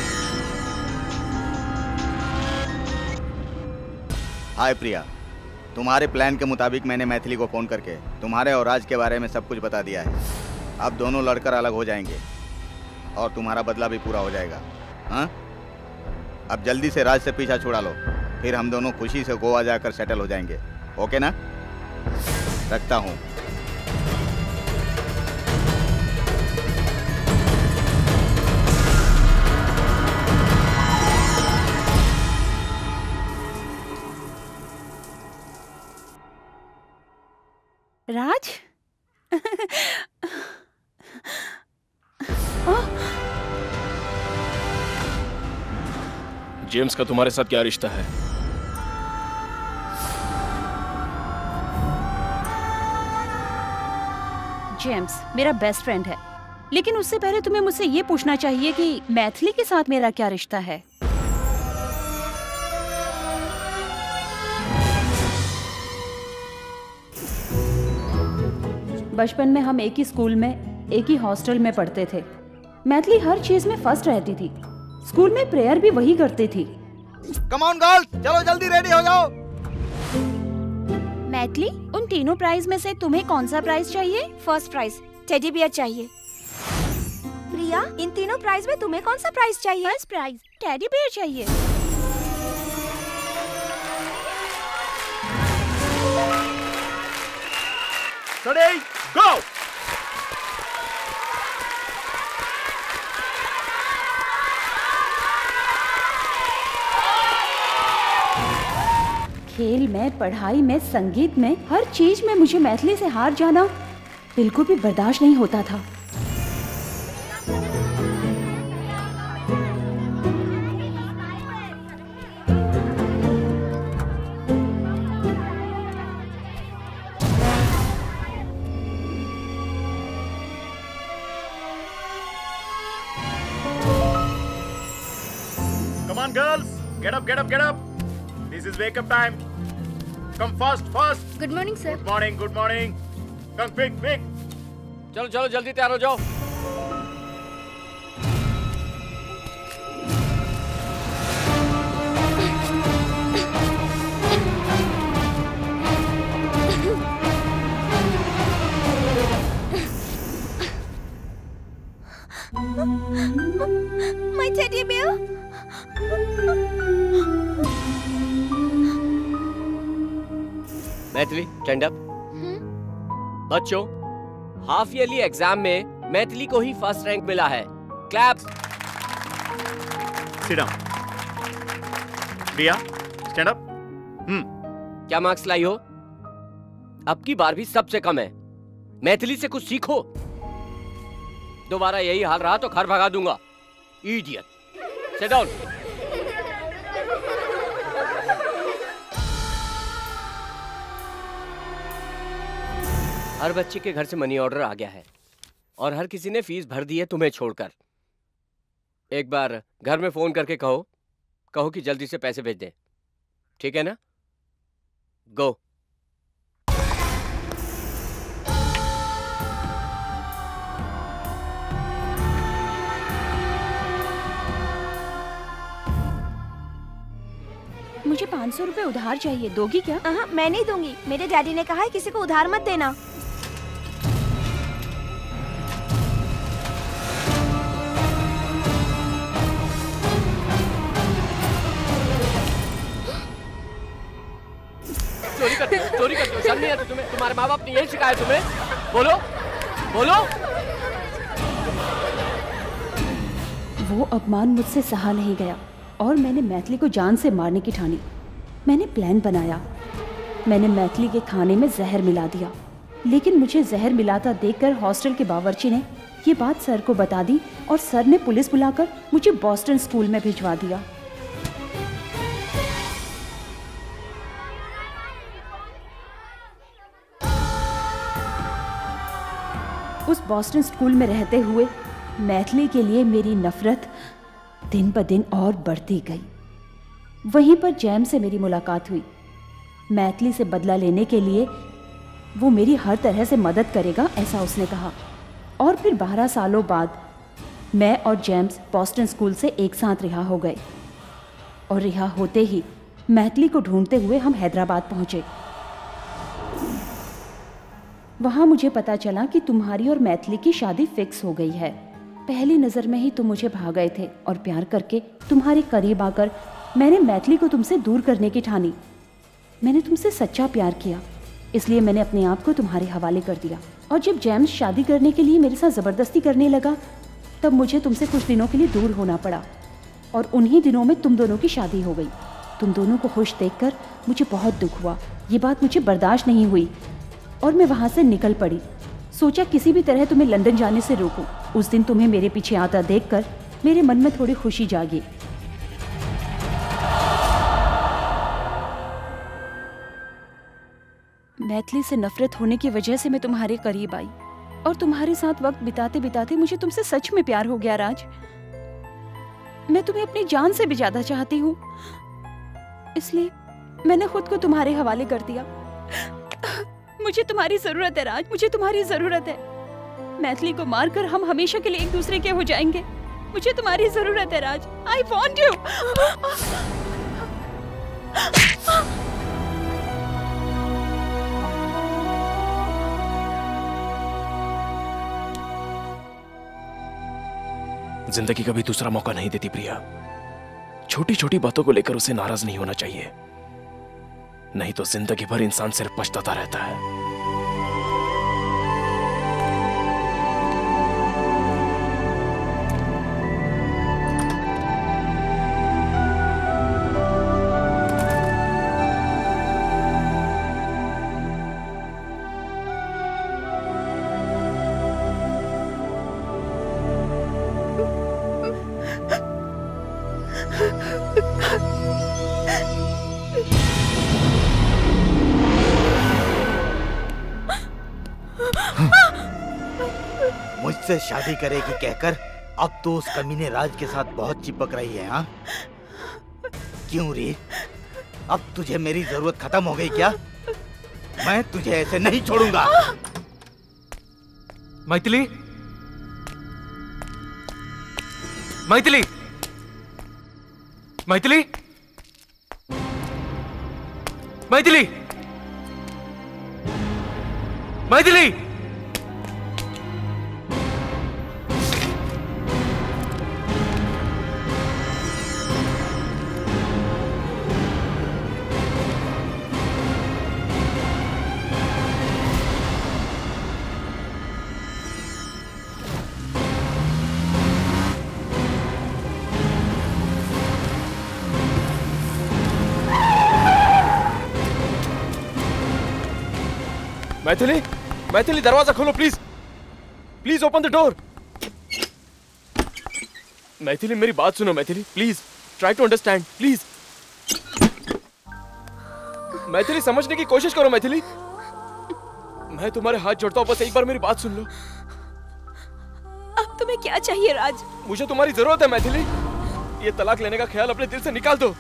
Hi Priya, तुम्हारे प्लान के मुताबिक मैंने मैथिली को फोन करके तुम्हारे और राज के बारे में सब कुछ बता दिया है। अब दोनों लड़कर अलग हो जाएंगे और तुम्हारा बदला भी पूरा हो जाएगा। हाँ, अब जल्दी से राज से पीछा छुड़ा लो, फिर हम दोनों खुशी से गोवा जाकर सेटल हो जाएंगे। ओके ना? रखता हूँ। राज? जेम्स का तुम्हारे साथ क्या रिश्ता है? जेम्स मेरा बेस्ट फ्रेंड है, लेकिन उससे पहले तुम्हें मुझसे ये पूछना चाहिए कि मैथिली के साथ मेरा क्या रिश्ता है। बचपन में हम एक ही स्कूल में, एक ही हॉस्टल में पढ़ते थे। मैथिली हर चीज में फर्स्ट रहती थी, स्कूल में प्रेयर भी वही करती थी। कम ऑन गर्ल्स, चलो जल्दी रेडी हो जाओ। मैथिली, उन तीनों प्राइज में से तुम्हें कौन सा प्राइज चाहिए? फर्स्ट प्राइज टेडी बियर चाहिए। प्रिया, इन तीनों प्राइज में तुम्हें कौन सा प्राइज चाहिए? फर्स्ट प्राइज टेडी बियर चाहिए। Ready, go! खेल में, पढ़ाई में, संगीत में, हर चीज में मुझे मैथिली से हार जाना बिल्कुल भी बर्दाश्त नहीं होता था। Come on, girls, get up, get up, get up. This is wake up time. Come fast, fast. Good morning, sir. Good morning, good morning. Come quick, quick. चलो चलो जल्दी तैयार हो जाओ। My teddy bear. Maithili, stand up. बच्चों, half yearly exam में मैथिली को ही फर्स्ट रैंक मिला है। Clap. Sit down. Priya, stand up. Hmm. क्या मार्क्स लाई हो? अब की बार भी सबसे कम है। मैथिली से कुछ सीखो। दोबारा यही हाल रहा तो घर भगा दूंगा। इडियट। Sit down. हर बच्चे के घर से मनी ऑर्डर आ गया है और हर किसी ने फीस भर दी है तुम्हें छोड़कर। एक बार घर में फोन करके कहो कहो कि जल्दी से पैसे भेज दे, ठीक है ना? गो। मुझे पाँच सौ रुपए उधार चाहिए, दोगी क्या? हाँ, मैं नहीं दूंगी। मेरे डैडी ने कहा है किसी को उधार मत देना। चोरी करते हो, चोरी करते हो, शर्म नहीं आती तुम्हें? तुम्हारे माँ बाप ने यही सिखाया तुम्हें? बोलो, बोलो। वो अपमान मुझसे सहा नहीं गया और मैंने मैथिली को जान से मारने की ठानी। मैंने प्लान बनाया। मैंने मैथिली के खाने में जहर मिला दिया, लेकिन मुझे जहर मिलाता देखकर हॉस्टल के बावर्ची ने ये बात सर को बता दी और सर ने पुलिस बुलाकर मुझे बॉस्टन स्कूल में भिजवा दिया। उस बॉस्टन स्कूल में रहते हुए मैथिली के लिए मेरी नफरत दिन ब दिन और बढ़ती गई। वहीं पर जैम से मेरी मुलाकात हुई। मैथिली से बदला लेने के लिए वो मेरी हर तरह से मदद करेगा, ऐसा उसने कहा। और फिर बारह सालों बाद मैं और जेम्स बॉस्टन स्कूल से एक साथ रिहा हो गए और रिहा होते ही मैथिली को ढूंढते हुए हम हैदराबाद पहुंचे। वहाँ मुझे पता चला कि तुम्हारी और मैथिली की शादी फिक्स हो गई है। पहली नज़र में ही तुम मुझे भा गए थे और प्यार करके तुम्हारे करीब आकर मैंने मैथिली को तुमसे दूर करने की ठानी। मैंने तुमसे सच्चा प्यार किया, इसलिए मैंने अपने आप को तुम्हारे हवाले कर दिया। और जब जेम्स शादी करने के लिए मेरे साथ ज़बरदस्ती करने लगा, तब मुझे तुमसे कुछ दिनों के लिए दूर होना पड़ा और उन्हीं दिनों में तुम दोनों की शादी हो गई। तुम दोनों को खुश देखकर मुझे बहुत दुख हुआ। ये बात मुझे बर्दाश्त नहीं हुई और मैं वहाँ से निकल पड़ी। सोचा किसी भी तरह तुम्हें लंदन जाने से रोकूं। उस दिन तुम्हें मेरे पीछे आता देखकर मेरे मन में थोड़ी खुशी जागी। मैथिली से नफरत होने की वजह से मैं तुम्हारे करीब आई और तुम्हारे साथ वक्त बिताते बिताते मुझे तुमसे सच में प्यार हो गया। राज, मैं तुम्हें अपनी जान से भी ज्यादा चाहती हूँ, इसलिए मैंने खुद को तुम्हारे हवाले कर दिया। मुझे तुम्हारी जरूरत है राज, मुझे तुम्हारी जरूरत है। मैथिली को मारकर हम हमेशा के लिए एक दूसरे के हो जाएंगे। मुझे तुम्हारी जरूरत है राज। I want you. जिंदगी कभी दूसरा मौका नहीं देती प्रिया। छोटी छोटी बातों को लेकर उसे नाराज नहीं होना चाहिए, नहीं तो जिंदगी भर इंसान सिर्फ पछताता रहता है। मुझसे शादी करेगी कहकर अब तो उस कमीने राज के साथ बहुत चिपक रही है। हाँ, क्यों रे? अब तुझे मेरी जरूरत खत्म हो गई क्या? मैं तुझे ऐसे नहीं छोड़ूंगा। मैथिली, मैथिली, मैथिली, मैथिली, मैथिली। मैथिली, मैथिली दरवाजा खोलो please, please open the door. Maithili मेरी बात सुनो Maithili, please try to understand please. Maithili समझने की कोशिश करो मैथिली, मैं तुम्हारे हाथ जोड़ता हूँ, बस एक बार मेरी बात सुन लो। अब तुम्हें क्या चाहिए राज? मुझे तुम्हारी जरूरत है मैथिली। ये तलाक लेने का ख्याल अपने दिल से निकाल दो।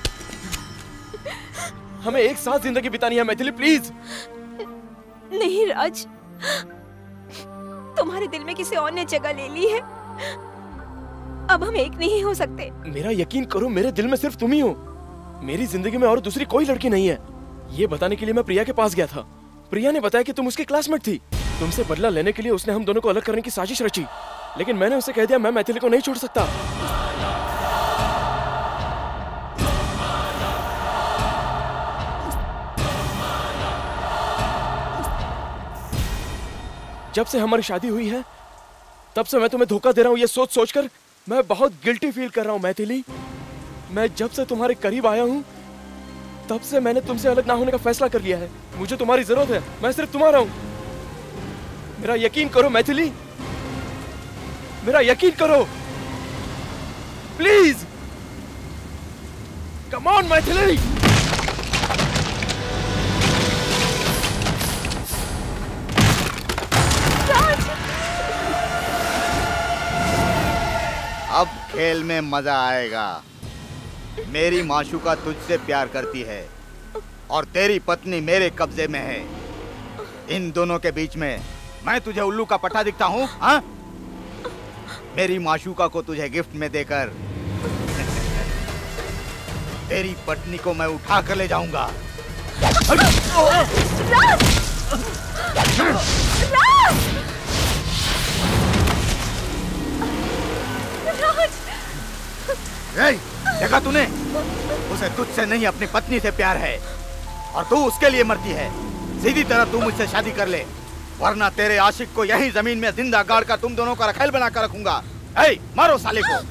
हमें एक साथ जिंदगी बितानी है मैथिली, प्लीज। नहीं राज, तुम्हारे दिल में किसी और ने जगह ले ली है। अब हम एक नहीं हो सकते। मेरा यकीन करो, मेरे दिल में सिर्फ तुम ही हो। मेरी जिंदगी में और दूसरी कोई लड़की नहीं है। ये बताने के लिए मैं प्रिया के पास गया था। प्रिया ने बताया कि तुम उसकी क्लासमेट थी। तुमसे बदला लेने के लिए उसने हम दोनों को अलग करने की साजिश रची, लेकिन मैंने उसे कह दिया मैं मैथिली को नहीं छोड़ सकता। जब से हमारी शादी हुई है तब से मैं तुम्हें धोखा दे रहा हूँ, ये सोच सोचकर मैं बहुत गिल्टी फील कर रहा हूँ मैथिली। मैं जब से तुम्हारे करीब आया हूँ तब से मैंने तुमसे अलग ना होने का फैसला कर लिया है। मुझे तुम्हारी जरूरत है, मैं सिर्फ तुम्हारा हूँ। मेरा यकीन करो मैथिली, मेरा यकीन करो प्लीज। Come on Maithili. अब खेल में मजा आएगा। मेरी माशूका तुझसे प्यार करती है और तेरी पत्नी मेरे कब्जे में है। इन दोनों के बीच में मैं तुझे उल्लू का पट्टा दिखता हूँ? हाँ, मेरी माशूका को तुझे गिफ्ट में देकर तेरी पत्नी को मैं उठा कर ले जाऊंगा। राज! राज! ए, देखा तूने? उसे तुझसे नहीं अपनी पत्नी से प्यार है और तू उसके लिए मरती है। सीधी तरह तू मुझसे शादी कर ले, वरना तेरे आशिक को यही जमीन में जिंदा गाड़ कर तुम दोनों का रखेल बना कर रखूंगा। ए, मारो साले को।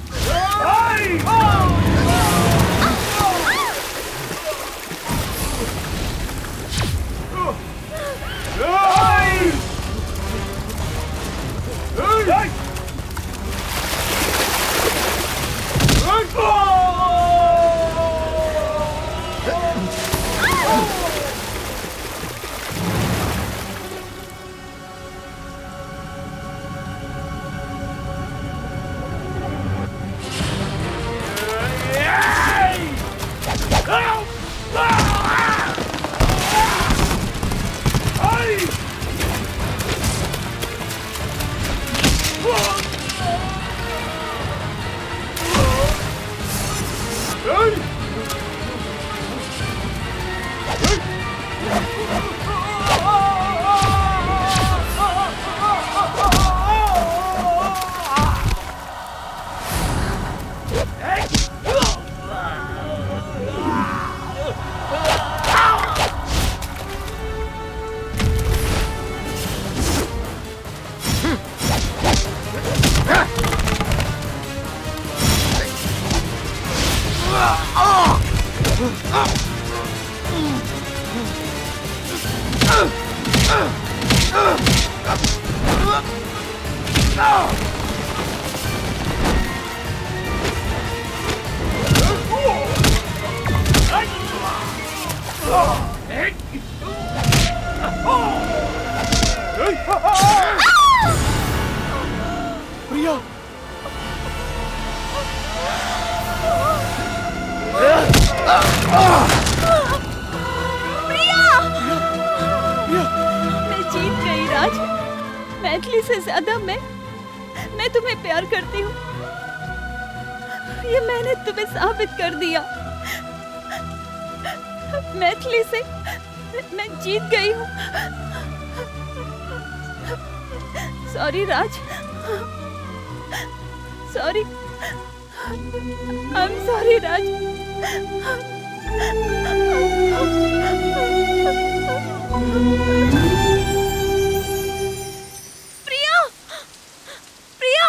प्रिया, मैं जीत गई राज। मैथिली से ज्यादा मैं मैं तुम्हें प्यार करती हूँ। ये मैंने तुम्हें साबित कर दिया। मैथिली से मैं जीत गई हूँ। Sorry Raj, sorry, I am sorry Raj. Priya, Priya,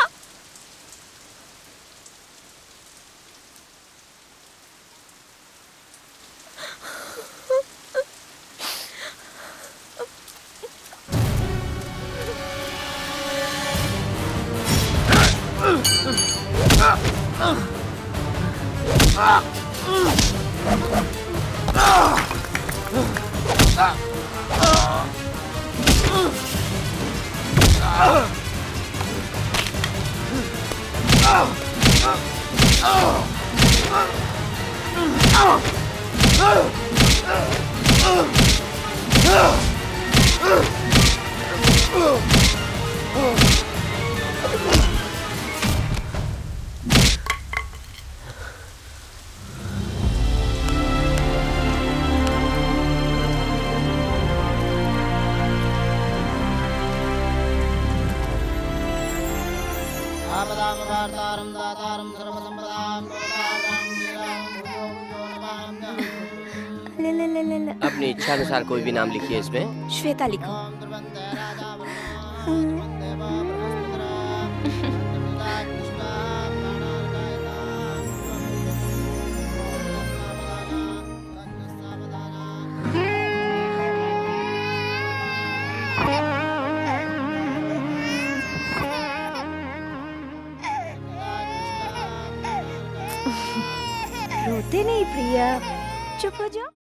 अपनी इच्छा अनुसार कोई भी नाम लिखिए इसमें। श्वेता लिखो। रोते नहीं प्रिया, चुप हो जाओ।